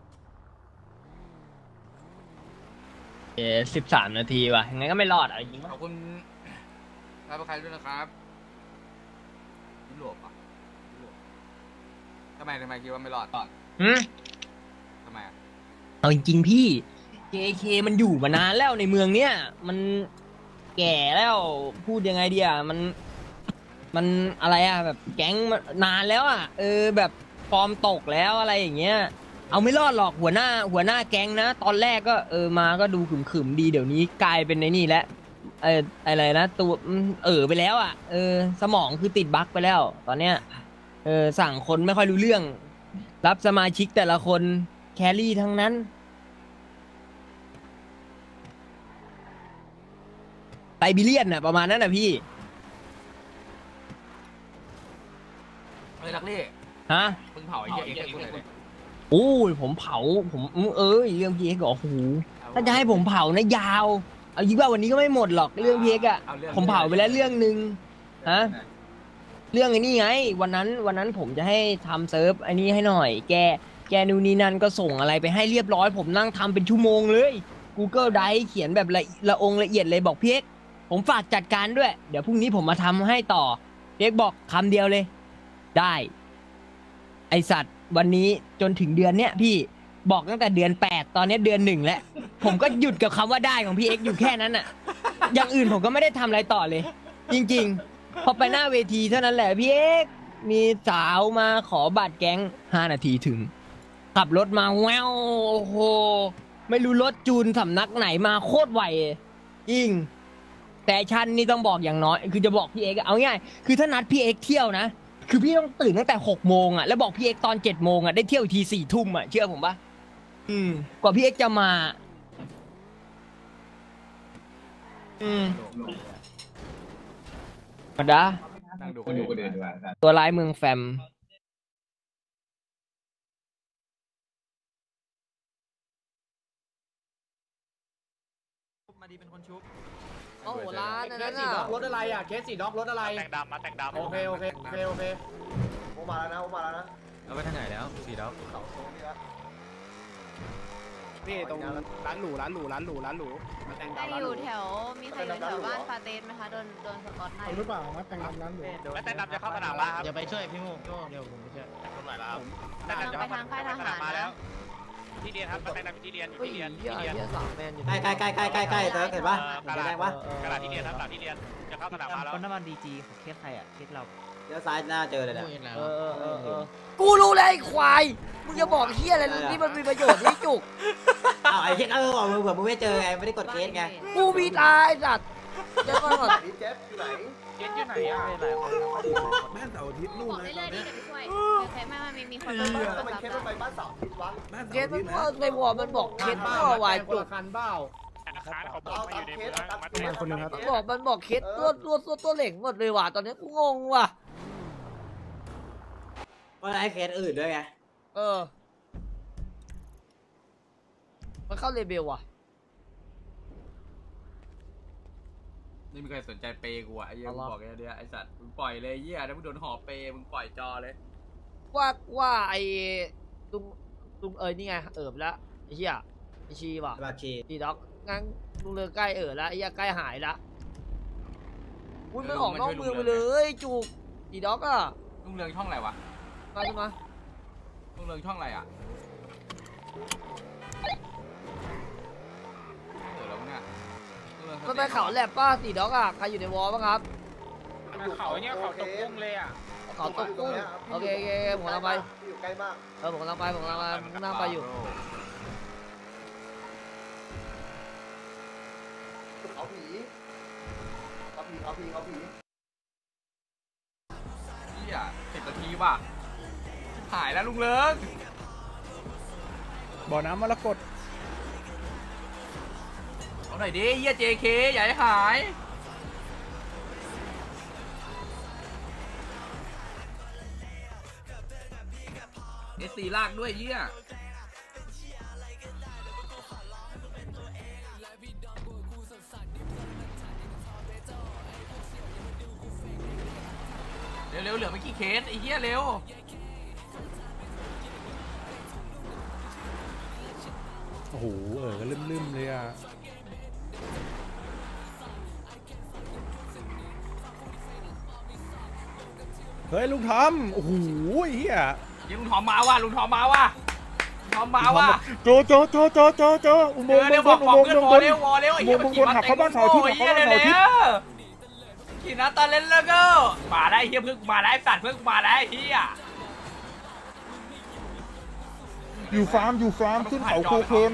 เอสิบสามนาทีว่ะยังไงก็ไม่รอดอ่ะจริงขอบคุณรับประทานด้วยนะครับยุโรปอ่ะยุโรปทำไมทำไมคิดว่าไม่รอดหืมทำไมอ่ะเอาจริงๆพี่ เจ เค มันอยู่มานานแล้วในเมืองเนี้ยมันแก่แล้วพูดยังไงดีอ่ะมันมันอะไรอ่ะแบบแก๊งมันนานแล้วอ่ะเออแบบฟอร์มตกแล้วอะไรอย่างเงี้ยเอาไม่รอดหรอกหัวหน้า หัวหน้าแก๊งนะตอนแรกก็เออมาก็ดูขึมๆดีเดี๋ยวนี้กลายเป็นในนี่แล้วเอออะไรนะตัวเออไปแล้วอ่ะเออสมองคือติดบั๊กไปแล้ว ตอนเนี้ยเออสั่งคนไม่ค่อยรู้เรื่องรับสมาชิกแต่ละคนแครี่ทั้งนั้นไซบีเรียนน่ะประมาณนั้นน่ะพี่เฮ้ยลักลี่ฮะมึงเผาไอ้เหี้ยเอ็กซ์ให้กูหน่อยดิโอ้ยผมเผาผมเอ้ยเรื่องพีเอ็กซ์โอ้โหถ้าจะให้ผมเผานะยาวเอายิ่งว่าวันนี้ก็ไม่หมดหรอกเรื่องพีเอ็กซ์อะผมเผาไปแล้วเรื่องหนึ่งฮะเรื่องไอ้นี่ไงวันนั้นวันนั้นผมจะให้ทำเซิร์ฟไอ้นี่ให้หน่อย แกแกนูนนี่นั่นก็ส่งอะไรไปให้เรียบร้อยผมนั่งทำเป็นชั่วโมงเลย Google Drive เขียนแบบละละองละเอียดเลยบอกพีเอ็กซ์ผมฝากจัดการด้วยเดี๋ยวพรุ่งนี้ผมมาทำให้ต่อพีเอ็กซ์บอกคำเดียวเลยได้ไอสัตว์วันนี้จนถึงเดือนเนี้ยพี่บอกตั้งแต่เดือนแปดตอนนี้เดือนหนึ่งแล้วผมก็หยุดกับคำว่าได้ของพี่เอ็กซ์อยู่แค่นั้นอะอย่างอื่นผมก็ไม่ได้ทำอะไรต่อเลย จริงๆพอไปหน้าเวทีเท่านั้นแหละพี่เอ็กซ์มีสาวมาขอบัตรแก๊งห้านาทีถึงขับรถมาแววโอ้โหไม่รู้รถจูนสำนักไหนมาโคตรไวจริงแต่ชั้นนี่ต้องบอกอย่างน้อยคือจะบอกพี่เอ็กซ์เอาง่ายคือถ้านัดพี่เอ็กซ์เที่ยวนะคือพี่ต้องตื่นตั้งแต่หกโมงอ่ะแล้วบอกพี่เอ็กซ์ตอนเจ็ดโมงอ่ะได้เที่ยวทีสี่ทุ่มอ่ะเชื่อผมปะอืมกว่าพี่เอ็กซ์จะมาอืมมาดานั่งดูคนอื่นดีกว่าตัวร้ายเมืองแฟมมาดีเป็นคนชุบโอ้โหร้านนั่นเคสสีน่ะด็อกรถอะไรอ่ะเคสสีด็อกรถอะไรแต่งดำมาแต่งดำโอเคโอเคโอเคโอเคโอมาแล้วนะโอมาแล้วนะเอาไปทางไหนแล้วสีด็อกพี่ตรงร้านหรูร้านหรูร้านหรูร้านหรูมาแต่งได้ดำร้านอหรูยู่แถว มีใครอยู่แถวบ้านฟาเตสไหมคะ โดนโดนสกอตไนเอาหรือเปล่ามาแต่งงานร้านหรูแล้วแต่งดำจะเข้าสนามบ้าครับอย่าไปช่วยพี่โม่พี่โม่เดี๋ยวผมไปช่วยตรงไหนแล้วแต่งดำจะเข้าสนามมาแล้วที่เรียนครับแต่งดำอยู่ที่เรียนอยู่เฮ้ยที่เรียนเหี้ยที่เรียนเหี้ยสามแมนอยู่ใกล้ใกล้ใกล้ใกล้ใกล้ใกล้เห็นปะกระดาษกระดาษที่เรียนครับกระดาษที่เรียนจะเข้าสนามมาแล้วน้ำมันดีจีของเคสใครอ่ะเคสเราเดี๋ยวซ้ายหน้าเจอเลยนะเออเออเออเออกูรู้แล้วไอ้ควายมึงจะบอกเฮียอะไรที่มันมีประโยชน์ที่จุกอ้าวไอ้เช็คเออบอกมึงเผื่อมึงไม่เจอไงไม่ได้กดเคสไงกูมีตายสัตว์เดี๋ยวก่อนเจ็บอยู่ไหนเรียนอยู่ไหนอ่ะแม่เสาร์อาทิตย์ลูกบอกนะได้เลยดิเดี๋ยวไปช่วยเคยไม่ไม่มีมีคนมาทำไมเคสมันไปบ้านเสาร์อาทิตย์วะเคสมันก็ในวอร์มันบอกเคสมันก็วายคจุนกละคันเบ้าอาคารเขาบอกมาอยู่ในเมืองมัดประมาณคนนึงครับมันบอกมันบอกเคสตัวตัวตัวตัวเหล่งหมดเลยว่ะตอนนี้กูงงว่ะว่าไอ้เคสอื่นด้วยไงเออมันเข้าเลเบลว่ะไม่มีใครสนใจเปย์กูอ่ะไอ้เหี้ยมึงบอกแค่เนี้ยไอ้สัตว์มึงปล่อยเลยเหี้ยถ้ามึงโดนห่อเปย์มึงปล่อยจอเลยว่าว่าไอ้ลุงลุงเอ๋ยนี่ไงเอิบแล้วไอ้เหี้ยไอ้ชีว่ะบาชีดีด็อกงั้นลุงเลือใกล้เอ๋อแล้วไอ้เหี้ยใกล้หายละอุ้ยมันออกนอกเมืองไปเลยจุกดีด็อกอ่ะลุงเรืองช่องอะไรวะมาดูมาลุงเรืองช่องอะไรอ่ะเออแล้วมึงอ่ะลุงเรืองมันไปเขาแลบป้าสีด็อกอ่ะใครอยู่ในวอลบ้างครับเขาเนี่ยเขาตกกุ้งเลยอ่ะเขาตกกุ้งโอเคโอเคโอเคผมกำลังไปอยู่ใกล้มากเออผมกำลังไปผมกำลังไปผมนั่งไปอยู่เขาผีเขาผีเขาผีเขาผีเหี้ยสิบนาทีว่ะหายแล้วลุงเรืองบ่อน้ำมรกตหน่อยดิเฮีย เจ เค อย่าให้หายเอสซีลากด้วยเฮียเร็วๆเหลือไม่กี่เคสไอ้เหี้ยเร็วโอ้โหเออก็ลืมๆเลยอ่ะเฮ้ยลุงทอมโอ้โหเฮียยิงลุงทอมมาว่ะลุงทอมมาว่ะลุงทอมมาว่ะโจโจโจโจโจโจอุโมงค์เร็วบอกบอกเพื่อนวอเร็ววอเร็วไอ้เหี้ยมันขี่มาเต็มโอ้ยเหี้ยเร็วขี่นะตอนเล่นแล้วก็มาได้เฮียเพื่อนมาได้สัตว์เพื่อนมาได้เฮียอยู่ฟาร์มอยู่ฟาร์มขึ้นเขาโคเคน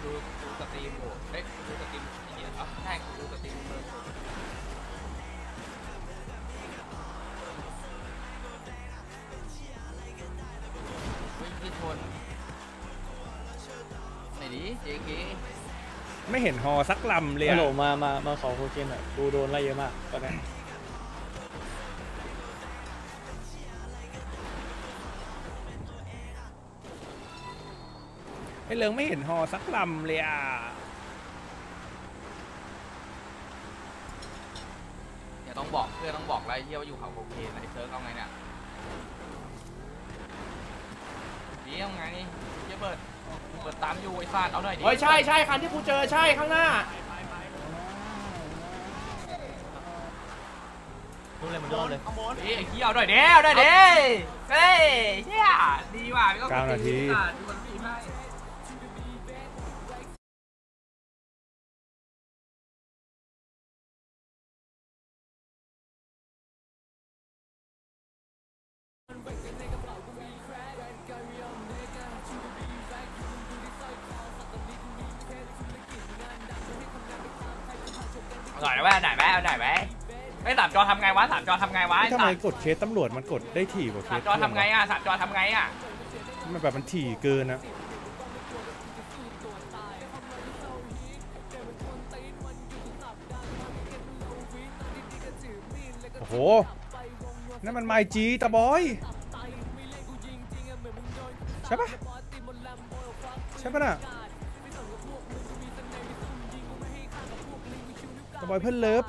ไม่เห็นฮอสักลำเลยฮัลอะโหลมามามาขอโคเคนหน่อยดูโดนไล่เยอะมากตอนนี้ไอ้เลิงไม่เห็นฮอสักลำเลยอ่ะเดี๋ยวต้องบอกเพื่อนต้องบอกอะไรเฮียว่าอยู่เขาโอเคไอ้เซิร์ฟเอาไงเนี่ยนี่เอาไงเฮียเบิร์ดเปิดตามอยู่ไอ้ฟาดเอาหน่อยดิเฮ้ยใช่ใช่คันที่กูเจอใช่ข้างหน้ารู้เลยมันโดนเลยเฮ้ยไอ้เฮียเอาหน่อยเด้เอาหน่อยเด้เฮ้ยเฮียดีว่ะไม่ต้องเก้านาทีดูมันมีให้หน่อยนะแม่ไหนแม่เอาไหนแม่ไอ้สามจอทำไงวะสามจอทำไงวะทำไมกดเคสตำรวจมันกดได้ถี่กว่าเคสามสจอทำไงอ่ะสามจอทำไงอ่ะมันแบบมันถี่เกินนะโอ้โหนั่นมันไมจีตาบอยใช่ปะใช่ปะน่ะตาบอยเพื่อนเลิฟ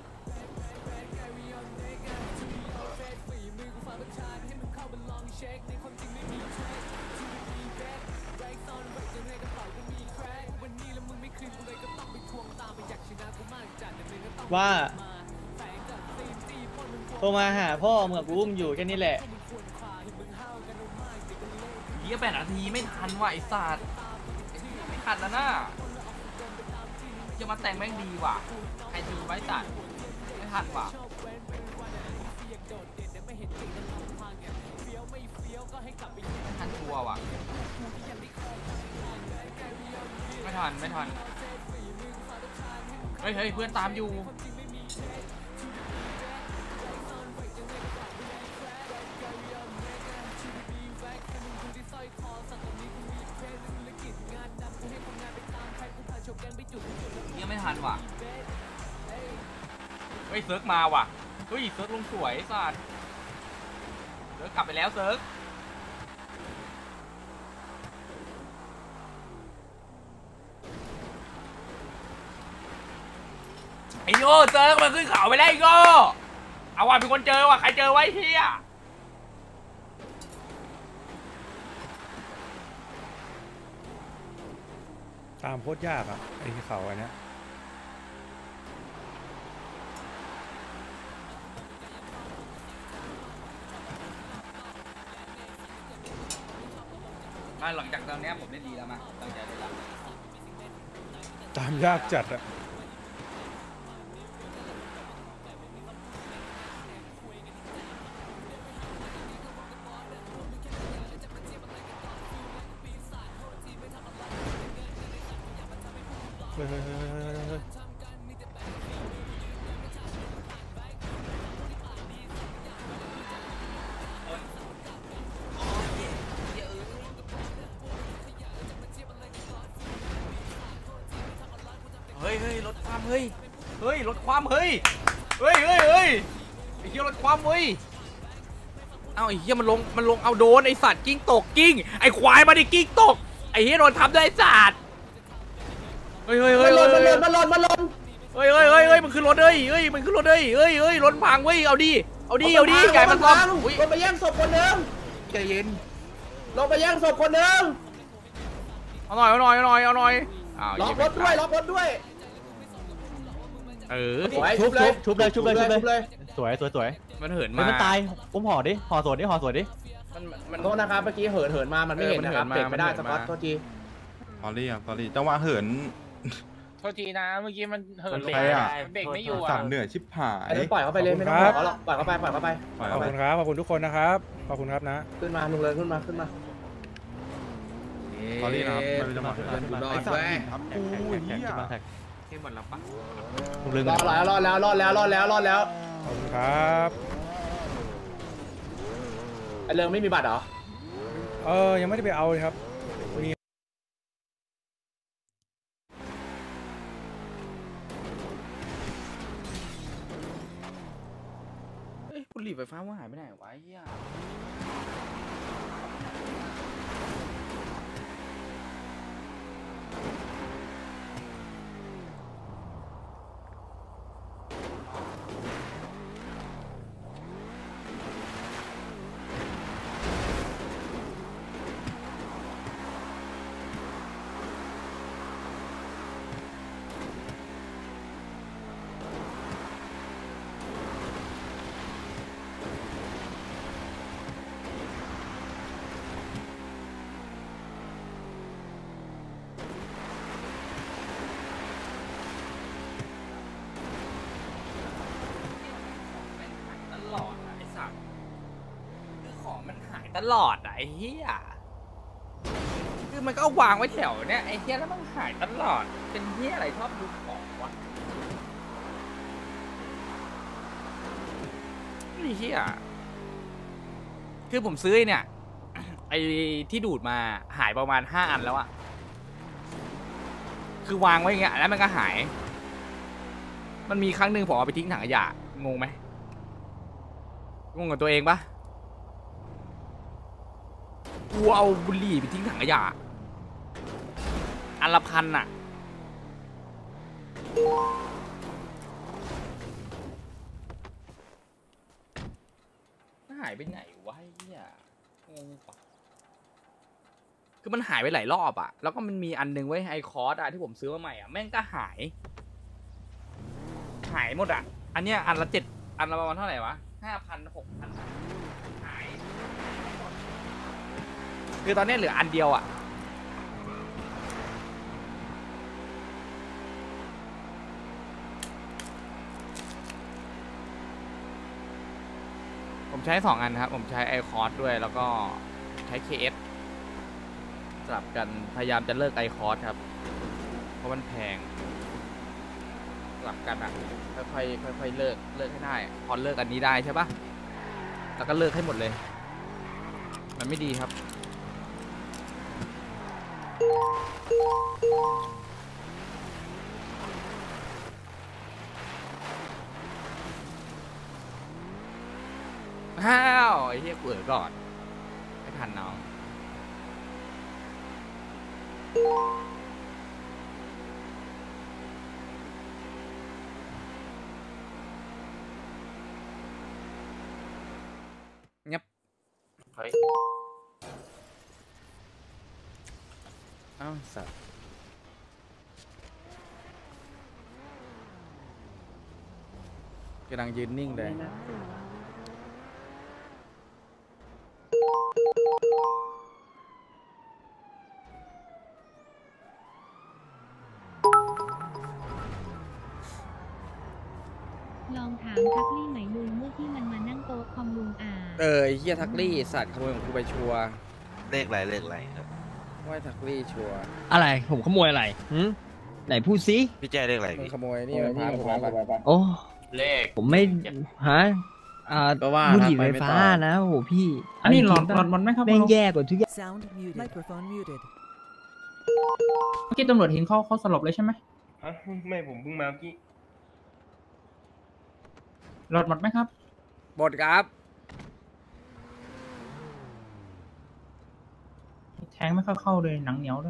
ว่าโทรมาหาพ่อเมื่อกูอุ้มอยู่แค่นี้แหละเฮียแปดนาทีไม่ทันว่ะไอ้สัตว์ไม่ทันแล้วนะจะมาแต่งแม่งดีว่ะใครทีไว้สัตว์ไม่ทันว่ะไม่ทันชัวร์ว่ะไม่ทันไม่ทันเฮ้ยเฮ้ยเพื่อนตามอยู่ยังไม่ทันว่ะเฮ้ยเซิร์กมาว่ะเฮ้ยเซิร์กลงสวยสัตว์เซิร์กกลับไปแล้วเซิร์กไอ้โง่เซิร์กมันขึ้นเขาไปแล้วไอ้โง่เอาว่ะเป็นคนเจอว่ะใครเจอไว้เฮียตามโคตรยากอ่ะไอ้เขาอันเนี้ยหลังจากตอนนี้ผมได้ดีแล้วมาตั้งใจได้แล้วตามยากจัดอ่ะเฮ้ยเฮ้ยเฮ้ยเฮ้ยเฮ้ยเฮ้ยเฮ้ยรถความเฮ้ยเฮ้ยรถความเฮ้ยเฮ้ยเฮ้ยเฮ้ยไอ้เหี้ยรถความเฮ้ยเอาไอ้เหี้ยมันลงมันลงเอาโดนไอ้สัตว์กิ้งตกกิ้งไอ้ควายมาดิกิ้งตกไอ้เหี้ยโดนทับด้วยไอ้สัตว์เฮ้ยเฮ้ยเฮ้ยมันหล่นมันหล่นมันหล่นเฮ้ยเฮ้ยเฮ้ยเฮ้ยมันขึ้นรถเลยเฮ้ยมันขึ้นรถเลยเฮ้ยเฮ้ยรถพังเว้ยเอาดิเอาดิเอาดิไก่มันซ่อมลงไปแย่งศพคนนึงใจเย็นลงไปแย่งศพคนนึงเอาหน่อยเอาหน่อยเอาหน่อยเอาหน่อยล็อกรถด้วยล็อกรถด้วยเออชุบเลยชุบเลยชุบเลยชุบเลยสวยสวยสวยมันเหินมามันตายอุ้มห่อดิห่อสวดดิห่อสวดดิมันมันโทษนะครับเมื่อกี้เหินเหินมามันไม่เห็นนะครับเบรกไม่ได้สกอตโทษทีสอรี่ครับสอรี่จังหวะเหินโทษทีนะเมื่อกี้มันเหินใครอ่ะเบรกไม่อยู่อ่ะสั่นเหนื่อยชิบหายปล่อยเขาไปเลยไม่ต้องขอหรอกปล่อยเขาไปปล่อยเขาไปขอบคุณครับขอบคุณทุกคนนะครับขอบคุณครับนะขึ้นมาลุงเลยขึ้นมาขึ้นมาสอรี่นะครับไม่เป็นจังหวะไอ้สัตว์ครับกูเหี้ยเข้มหมดแล้วปะรอดแล้วรอดแล้วรอดแล้วรอดแล้วรอดแล้วขอบคุณครับไอเรื่องไม่มีบัตรเหรอเออยังไม่ได้ไปเอาเลยครับมีเอ้ยบุหรี่ไฟฟ้าว่าหายไปไหนวะเฮียตลอดอะไอ้เหี้ยคือมันก็วางไว้แถวเนี้ยไอ้เหี้ยแล้วมันหายตลอดเป็นเหี้ยอะไรชอบดูของวะไอ้เหี้ยคือผมซื้อเนี่ยไอ้ที่ดูดมาหายประมาณห้าอันแล้วอะคือวางไว้อย่างเงี้ยแล้วมันก็หายมันมีครั้งหนึ่งผมเอาไปทิ้งถังขยะงงไหมงงกับตัวเองปะกูเอาบุหรี่ไปทิ้งถังขยะอันละพันอะหายไปไหนวะเฮียงงปะคือมันหายไปหลายรอบอะแล้วก็มันมีอันนึงไว้ไอคอร์สอะที่ผมซื้อมาใหม่อะแม่งก็หายหายหมดอะอันเนี้ยอันละเจ็ดอันละประมาณเท่าไหร่วะห้าพันหกพันหายคือตอนนี้เหลืออันเดียวอ่ะผมใช้สองอันครับผมใช้ไอคอร์สด้วยแล้วก็ใช้ เค เอส สลับกันพยายามจะเลิกไอคอร์สครับเพราะมันแพงสลับกันอ่ะค่อยๆค่อยๆเลิกเลิกให้ได้พอเลิกอันนี้ได้ใช่ปะแล้วก็เลิกให้หมดเลยมันไม่ดีครับอ้าวไอ้เหี้ยเปิดก่อนไม่ทันน้องเงียบเฮ้ยอ้าวสัตว์กำลังยืนนิ่งเลยลองถามทักลี่ไหมลุงเมื่อที่มันมานั่งโต๊ะคอมลุงอ่าเออไอ้เหี้ยทักลี่สัตว์ขโมยของกูไปชัวร์เลขอะไรเลขอะไรครับว่าทักลี่ชัวร์อะไรผมขโมยอะไรหืมไหนพูดสิพี่แจ้เลขอะไรมึงขโมยนี่มันพาผมไปไปโอ้เลขผมไม่ฮะอ่าบุหรี่ไฟฟ้านะโอ้โหพี่อันนี้หลอดหลอดมันไม่ครับแม่งแย่กว่าทุกอย่างเมื่อกี้ตำรวจเห็นเขาเขาสลบเลยใช่ไหมฮะไม่ผมเพิ่งมาเมื่อกี้รถหมดไหมครับหมดครับแทงไม่เข้าเข้าเลยหนังเหนียวด้วย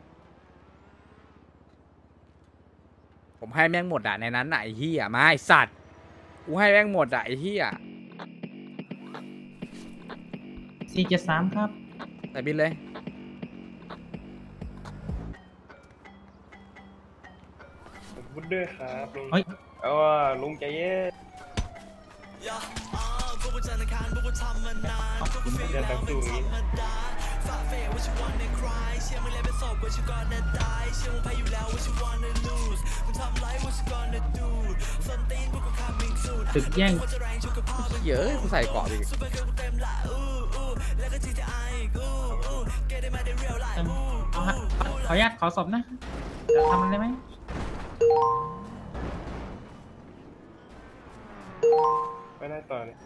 ผมให้แม่งหมดอะในนั้นน่ะไอ้เหี้ยมาไอ้สัตว์กูให้แม่งหมดอะไอ้เหี้ยสี่เจ็ดสามครับใส่บินเลยผมพูดด้วยครับลุงเฮ้ยเอาว่าลุงใจเย็นจะต้องสู้อย่างนี้ตึกแย่งเยอะกูใส่เกาะอีกเอาฮะขออนุญาตขอศพนะจะทำอะไรไหมไปได้ต่อเลย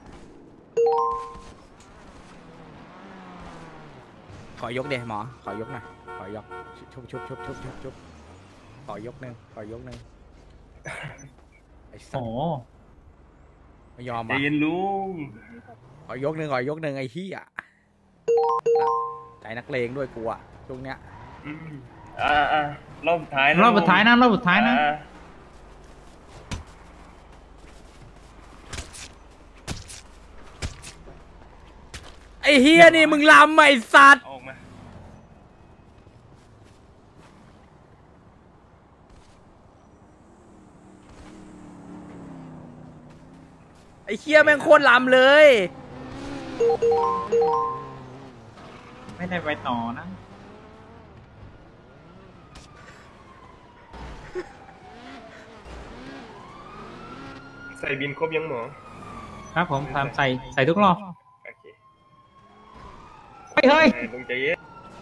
ขอยกเดหมอขอยกหน่อยขอยกชุบชุบชุบชุบชุบชุบขอยกหนึ่งขอยกหนึ่งไอ้สัโอ้ตว์ไม่ยอมใจวะเย็นลุงขอยกหนึ่งขอยกหนึ่งไอ้เหี้ยใจนักเลงด้วยกูอะช่วงเนี้ยอืมอ่าอ่ารอบสุดท้ายนะรอบสุดท้ายนะรอบสุดท้ายนะอ่าไอ้เหี้ยนี่มึงลำไอ้สัตว์ออกมาไอ้เหี้ยแม่งโคตรลำเลยไม่ได้ไปต่อนะใส่บินครบยังหมอครับผมทำใส่ใส่ทุกรอบโอเคเฮ้ยเฮ้ยลุงใจเย็น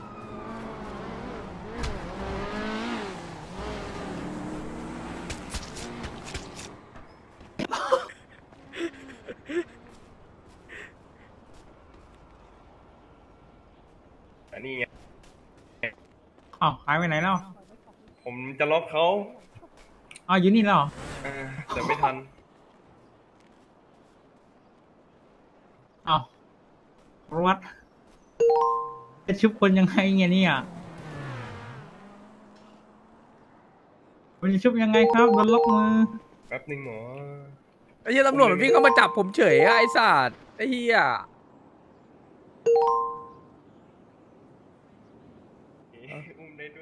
อันนี้ไงอ้าวหายไปไหนแล้วผมจะล็อกเขาอ้าวอยู่นี่แล้วเหรออ่าแต่ไม่ทันอ้าววัดจะชุบคนยังไงเงี้ยเนี่ยมันจะชุบยังไงครับโดนล็อกมือแป๊บหนึ่งหมอไอ้เหี้ยตำรวจมันวิ่งเข้ามาจับผมเฉยอะไอ้สัตว์ไอ้เหี้ยอุ้มได้ด้วย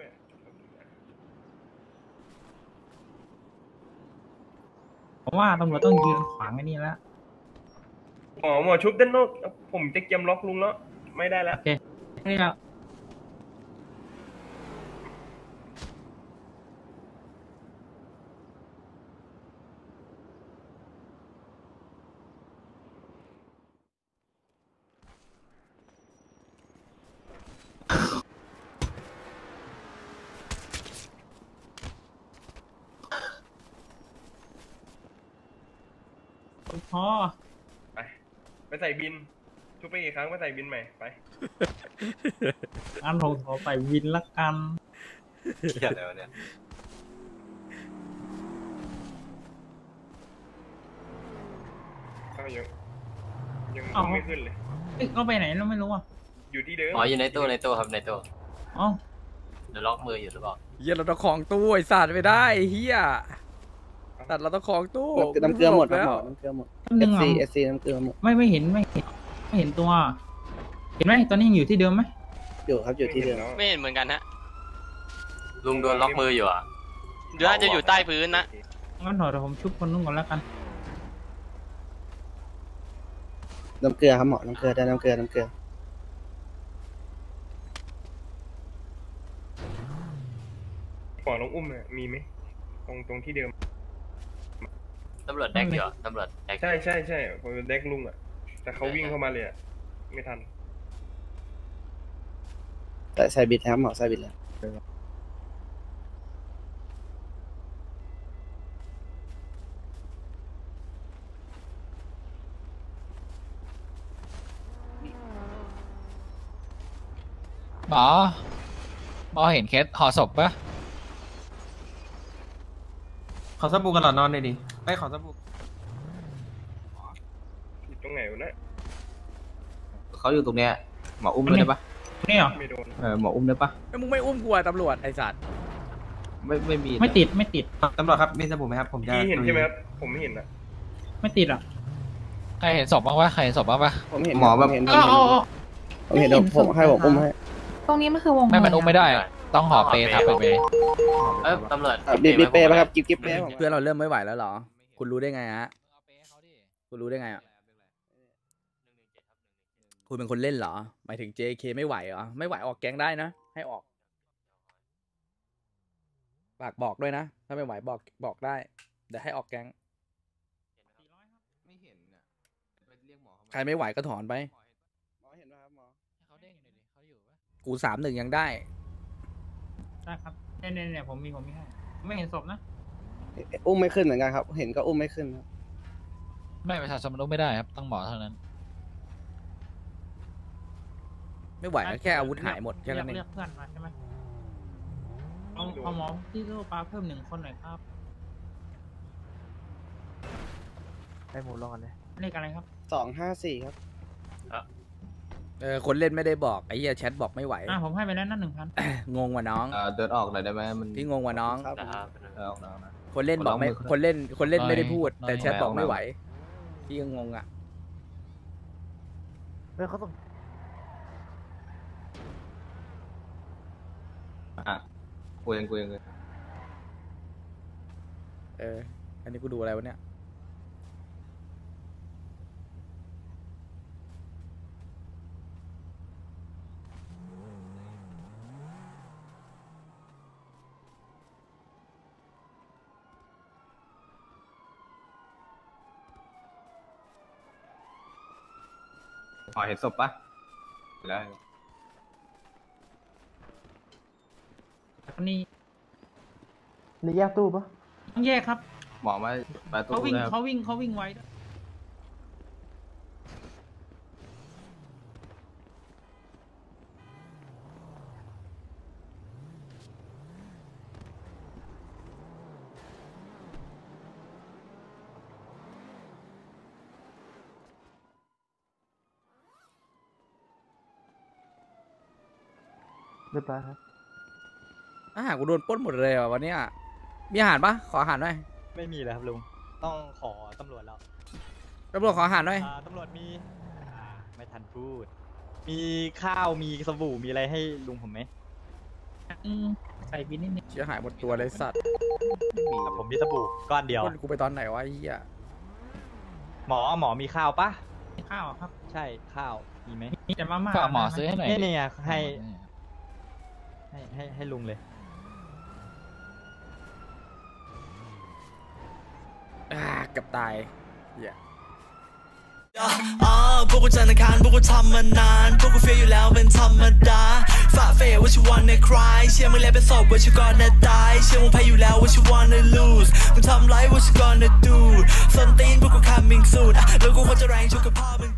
ผมว่าตำรวจต้องยืนขวางไอ้นี่แล้วหมอหมอชุบด้านนอกผมจะเกมล็อกลุงแล้วไม่ได้แล้วโอเคนี่แล้วพอไปไปใส่บิน ชุบไปอีกครั้งไปใส่บินใหม่ไปอันผมขอไปวินละกันเหี้ยอะไรวะเนี่ยก็ยังยังอ้าวไม่ขึ้นเลยเอ๊ะก็ไปไหนเราไม่รู้อ่ะอยู่ที่เดิมอ๋ออยู่ในตู้ในตู้ครับในตู้อ๋อเดี๋ยวล็อกมืออยู่หรือเปล่าเหี้ยเราต้องของตู้ไอ้สัตว์ไม่ได้ไอ้เหี้ยสัตว์เราต้องของตู้น้ำเกลือหมดครับแล้วหมอน้ำเกลือหมดหนึ่งเออ่ะซีเอซีน้ำเกลือหมดไม่ไม่เห็นไม่เห็นไม่เห็นตัว เห็นไหมตอนนี้ยังอยู่ที่เดิมไหมอยู่ครับอยู่ที่เดิมไม่เห็นเหมือนกันฮะลุงโดนล็อกมืออยู่อ่ะเดี๋ยวน่าจะอยู่ใต้พื้นนะงั้นเดี๋ยวผมชุบคนนู้นก่อนแล้วกันน้ำเกลือครับหมอน้ำเกลือได้น้ำเกลือน้ำเกลือหมอลองอุ้มอ่ะมีไหมตรงตรงที่เดิมตำรวจแดกอยู่อ่ะตำรวจแดกใช่ใช่ใช่ผมเด็กลุงอ่ะ แต่เขาวิ่งเข้ามาเลยอ่ะไม่ทันแต่ใส่บิดครับหมอใส่บิดแล้วหมอหมอเห็นเคสห่อศพปะขอสบู่กันหลอดนอนหน่อยดิไปขอสบู่ตรงไหนวะเนี่ยเขาอยู่ตรงเนี้ยหมออุ้มได้ปะนี่เหรอไม่โดนเออหมออุ้มได้ปะไอ้มึงไม่อุ้มกูอะตำรวจไอ้สัตว์ไม่ไม่มีไม่ติดไม่ติดตำรวจครับมีสบู่ไหมครับผมจะพี่เห็นใช่ไหมครับผมไม่เห็นอะไม่ติดอ่ะใครเห็นศพบ้างวะใครเห็นศพบ้างปะผมเห็นหมอแบบผมเห็นอ๋ออ๋ออ๋อผมเห็นเดี๋ยวผมให้ผมอุ้มให้ตรงนี้มันคือวงไม่มันอุ้มไม่ได้อะต้องห่อเปทับไปเปเออตำรวจอ่ะบีบบีบเป้ป่ะครับกิ๊บกิ๊บเป้ผมเพื่อนเราเริ่มไม่ไหวแล้วเหรอ คุณรู้ได้ไงฮะคุณรู้ได้ไงอ่ะคุณเป็นคนเล่นเหรอหมายถึง เจ เค ไม่ไหวเหรอไม่ไหวออกแก๊งได้นะให้ออกฝากบอกด้วยนะถ้าไม่ไหวบอกบอกได้เดี๋ยวให้ออกแก๊งใครไม่ไหวก็ถอนไปหมอเห็นป่ะครับหมอกูสามหนึ่งยังได้ได้ครับเนี่ยเนี่ยเนี่ยผมมีผมมีให้ไม่เห็นศพนะอุ้มไม่ขึ้นเหมือนกันครับ เห็นก็อุ้มไม่ขึ้นครับไม่ประชาชนมันอุ้มไม่ได้ครับต้องหมอเท่านั้นไม่ไหวก็แค่อาวุธหายหมดแค่นั้นเองเรียกเพื่อนมาใช่ไหมเอาเอาหมอที่โลปลาเพิ่มหนึ่งคนหน่อยครับให้หมูรอดเลยเลขอะไรครับสองห้าสี่ครับเออคนเล่นไม่ได้บอกไอ้เหี้ยแชทบอกไม่ไหวอ่ะผมให้ไปแล้วนั่นหนึ่งพันงงว่ะน้องเออเดินออกหน่อยได้ไหมมันพี่งงว่ะน้องครับเออออกแล้วนะคนเล่นบอกไม่ขอลองมือคนเล่นคนเล่นน้อยไม่ได้พูดน้อยแต่แชทบอกไม่ไหวพี่ก็งงอ่ะเฮ้ยเขาต้องอ่ะกูยังกูยังเลยเอออันนี้กูดูอะไรวะเนี่ยขอเห็นศพปะแล้วคนนี้นี่แยกตู้ปะต้องแยกครับหมอมาไปตู้เขาวิ่งแล้วเขาวิ่งเขาวิ่งไวด้วยเรียบร้อยครับอาหารกูโดนปล้นหมดเลยว่ะวันเนี้ยมีอาหารปะขออาหารหน่อยไม่มีเลยครับลุงต้องขอตำรวจแล้วตำรวจขออาหารหน่อยอ่าตำรวจมีอ่าไม่ทันพูด มีข้าวมีสบู่มีอะไรให้ลุงผมไหมอืมใส่บินนิดนึงเสียหายหมดตัวเลยสัตว์แต่ผมมีสบู่ก้อนเดียวปล้นกูไปตอนไหนวะไอ้เหี้ยหมอหมอมีข้าวปะข้าวครับใช่ข้าวมีไหมมีแต่มาม่าฝากหมอซื้อให้หน่อยนี่นี่ไงให้ให้ให้ให้ลุงเลยอ่าเกับตายเหี้ยอ่าพวกกูจันทร์อังคารพวกกูทำมานานพวกกูเฟียอยู่แล้วเป็นธรรมดาฝ่าเฟยว่าชิวันในคลายเชื่อมึงแล้วเป็นศพว่าชิวก่อนนะตายเชื่อมึงแพ้อยู่แล้วว่าชิวันใน lose มึงทำไรว่าชิวก่อนนะ do ส้นตีนพวกกู coming soon อ่ะแล้วกูควรจะแรงชุกกับพ่อมึง